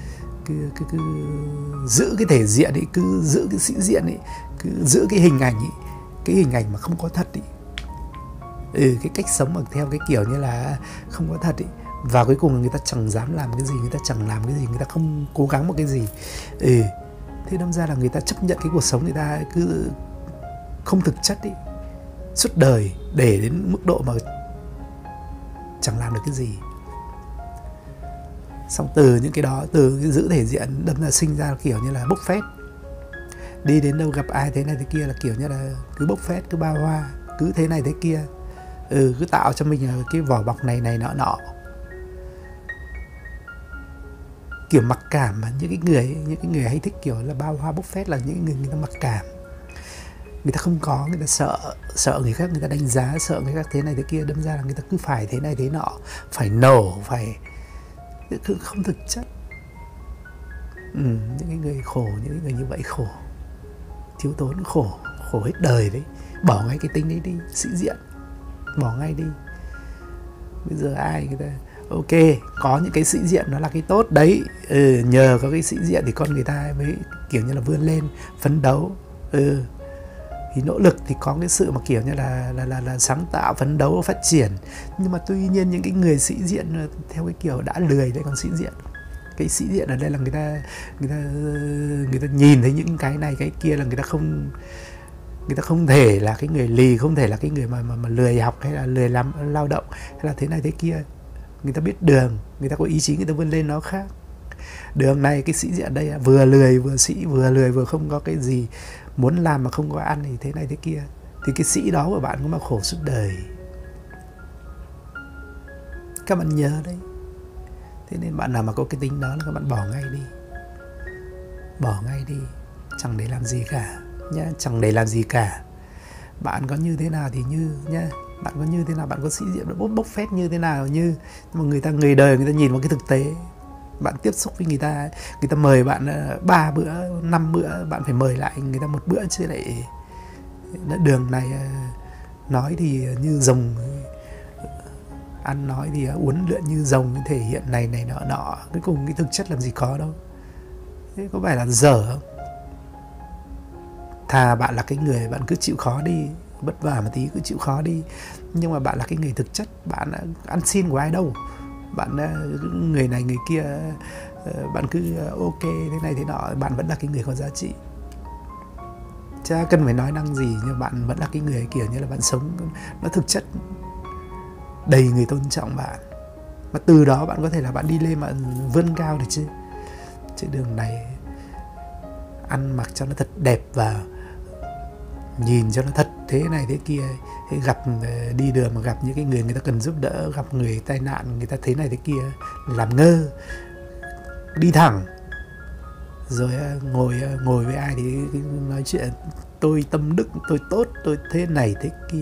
S1: giữ cái thể diện ấy, cứ giữ cái sĩ diện ấy, cứ giữ cái hình ảnh ấy, cái hình ảnh mà không có thật ấy. Cái cách sống mà theo cái kiểu như là không có thật ấy. Và cuối cùng là người ta chẳng dám làm cái gì, người ta chẳng làm cái gì, người ta không cố gắng một cái gì. Thế đâm ra là người ta chấp nhận cái cuộc sống người ta cứ không thực chất ấy, suốt đời, để đến mức độ mà chẳng làm được cái gì. Xong từ những cái đó, từ cái giữ thể diện, đâm ra sinh ra kiểu như là bốc phét. Đi đến đâu gặp ai thế này thế kia là kiểu như là cứ bốc phét, cứ bao hoa, cứ thế này thế kia. Cứ tạo cho mình cái vỏ bọc này nọ. Kiểu mặc cảm mà những cái người hay thích kiểu là bao hoa bốc phét là những người ta mặc cảm. Người ta không có, người ta sợ người khác người ta đánh giá, sợ người khác thế này thế kia, đâm ra là người ta cứ phải thế này thế nọ, phải nổ, phải không thực chất. Những cái người khổ, những cái người như vậy khổ, thiếu thốn, khổ hết đời đấy. Bỏ ngay cái tính đấy đi, sĩ diện, bỏ ngay đi. Bây giờ ai người ta ok, có những cái sĩ diện nó là cái tốt đấy. Nhờ có cái sĩ diện thì con người ta mới kiểu như là vươn lên, phấn đấu. Thì nỗ lực thì có cái sự mà kiểu như là sáng tạo, phấn đấu, phát triển. Nhưng mà tuy nhiên những cái người sĩ diện theo cái kiểu đã lười đấy còn sĩ diện. Cái sĩ diện ở đây là người ta nhìn thấy những cái này cái kia là người ta không thể là cái người lì, không thể là cái người mà lười học hay là lười làm lao động hay là thế này thế kia. Người ta biết đường, người ta có ý chí, người ta vươn lên nó khác. Đường này cái sĩ diện đây vừa lười vừa sĩ, vừa lười vừa không có cái gì, muốn làm mà không có ăn thì thế này thế kia. Thì cái sĩ đó của bạn cũng mà khổ suốt đời. Các bạn nhớ đấy. Thế nên bạn nào mà có cái tính đó là các bạn bỏ ngay đi. Bỏ ngay đi. Chẳng để làm gì cả nhá, chẳng để làm gì cả. Bạn có như thế nào thì như nhá. Bạn có như thế nào, bạn có sĩ diện, bạn bốc phét như thế nào như. Nhưng mà người đời người ta nhìn vào cái thực tế. Bạn tiếp xúc với người ta mời bạn 3 bữa, 5 bữa, bạn phải mời lại người ta 1 bữa chứ lại. Đường này nói thì như rồng, ăn nói thì uốn lượn như rồng, thể hiện này nọ. Cuối cùng cái thực chất làm gì có đâu. Thế có phải là dở không? Thà bạn là cái người bạn cứ chịu khó đi, vất vả một tí cứ chịu khó đi. Nhưng mà bạn là cái người thực chất, bạn ăn xin của ai đâu. Bạn người này người kia, bạn cứ ok thế này thế nọ, bạn vẫn là cái người có giá trị. Chả cần phải nói năng gì, nhưng bạn vẫn là cái người kiểu như là bạn sống nó thực chất, đầy người tôn trọng bạn. Và từ đó bạn có thể là bạn đi lên mà vươn cao được chứ. Chứ đường này ăn mặc cho nó thật đẹp và nhìn cho nó thật thế này thế kia. Thế gặp đi đường mà gặp những cái người ta cần giúp đỡ, gặp người tai nạn người ta thế này thế kia, làm ngơ, đi thẳng, rồi ngồi với ai thì nói chuyện tôi tâm đức, tôi tốt, tôi thế này thế kia.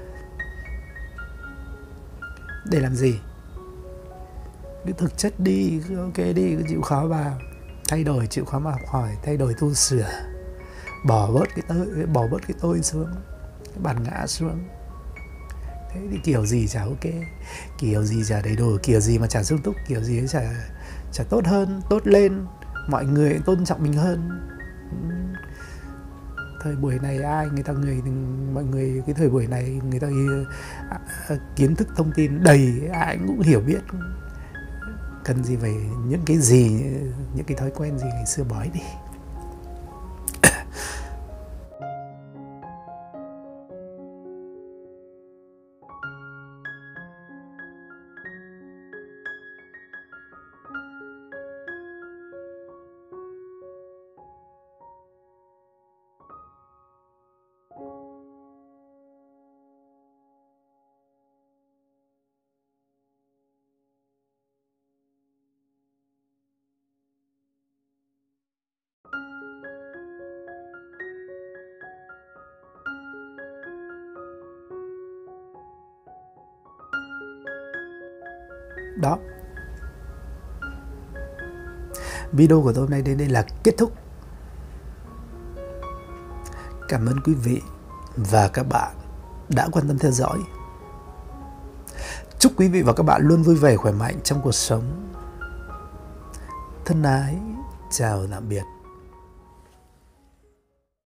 S1: Để làm gì? Cứ thực chất đi, cứ ok đi, cứ chịu khó vào, thay đổi, chịu khó mà học hỏi, thay đổi tu sửa, bỏ bớt cái tôi xuống, cái bản ngã xuống. Thế thì kiểu gì chả ok, kiểu gì chả đầy đủ, kiểu gì mà chả sung túc, kiểu gì chả tốt hơn, tốt lên, mọi người tôn trọng mình hơn. Thời buổi này mọi người cái thời buổi này người ta kiến thức thông tin đầy, ai cũng hiểu biết, cần gì phải những cái thói quen gì ngày xưa bỏ đi. Đó, video của tôi hôm nay đến đây là kết thúc. Cảm ơn quý vị và các bạn đã quan tâm theo dõi. Chúc quý vị và các bạn luôn vui vẻ khỏe mạnh trong cuộc sống. Thân ái, chào tạm biệt.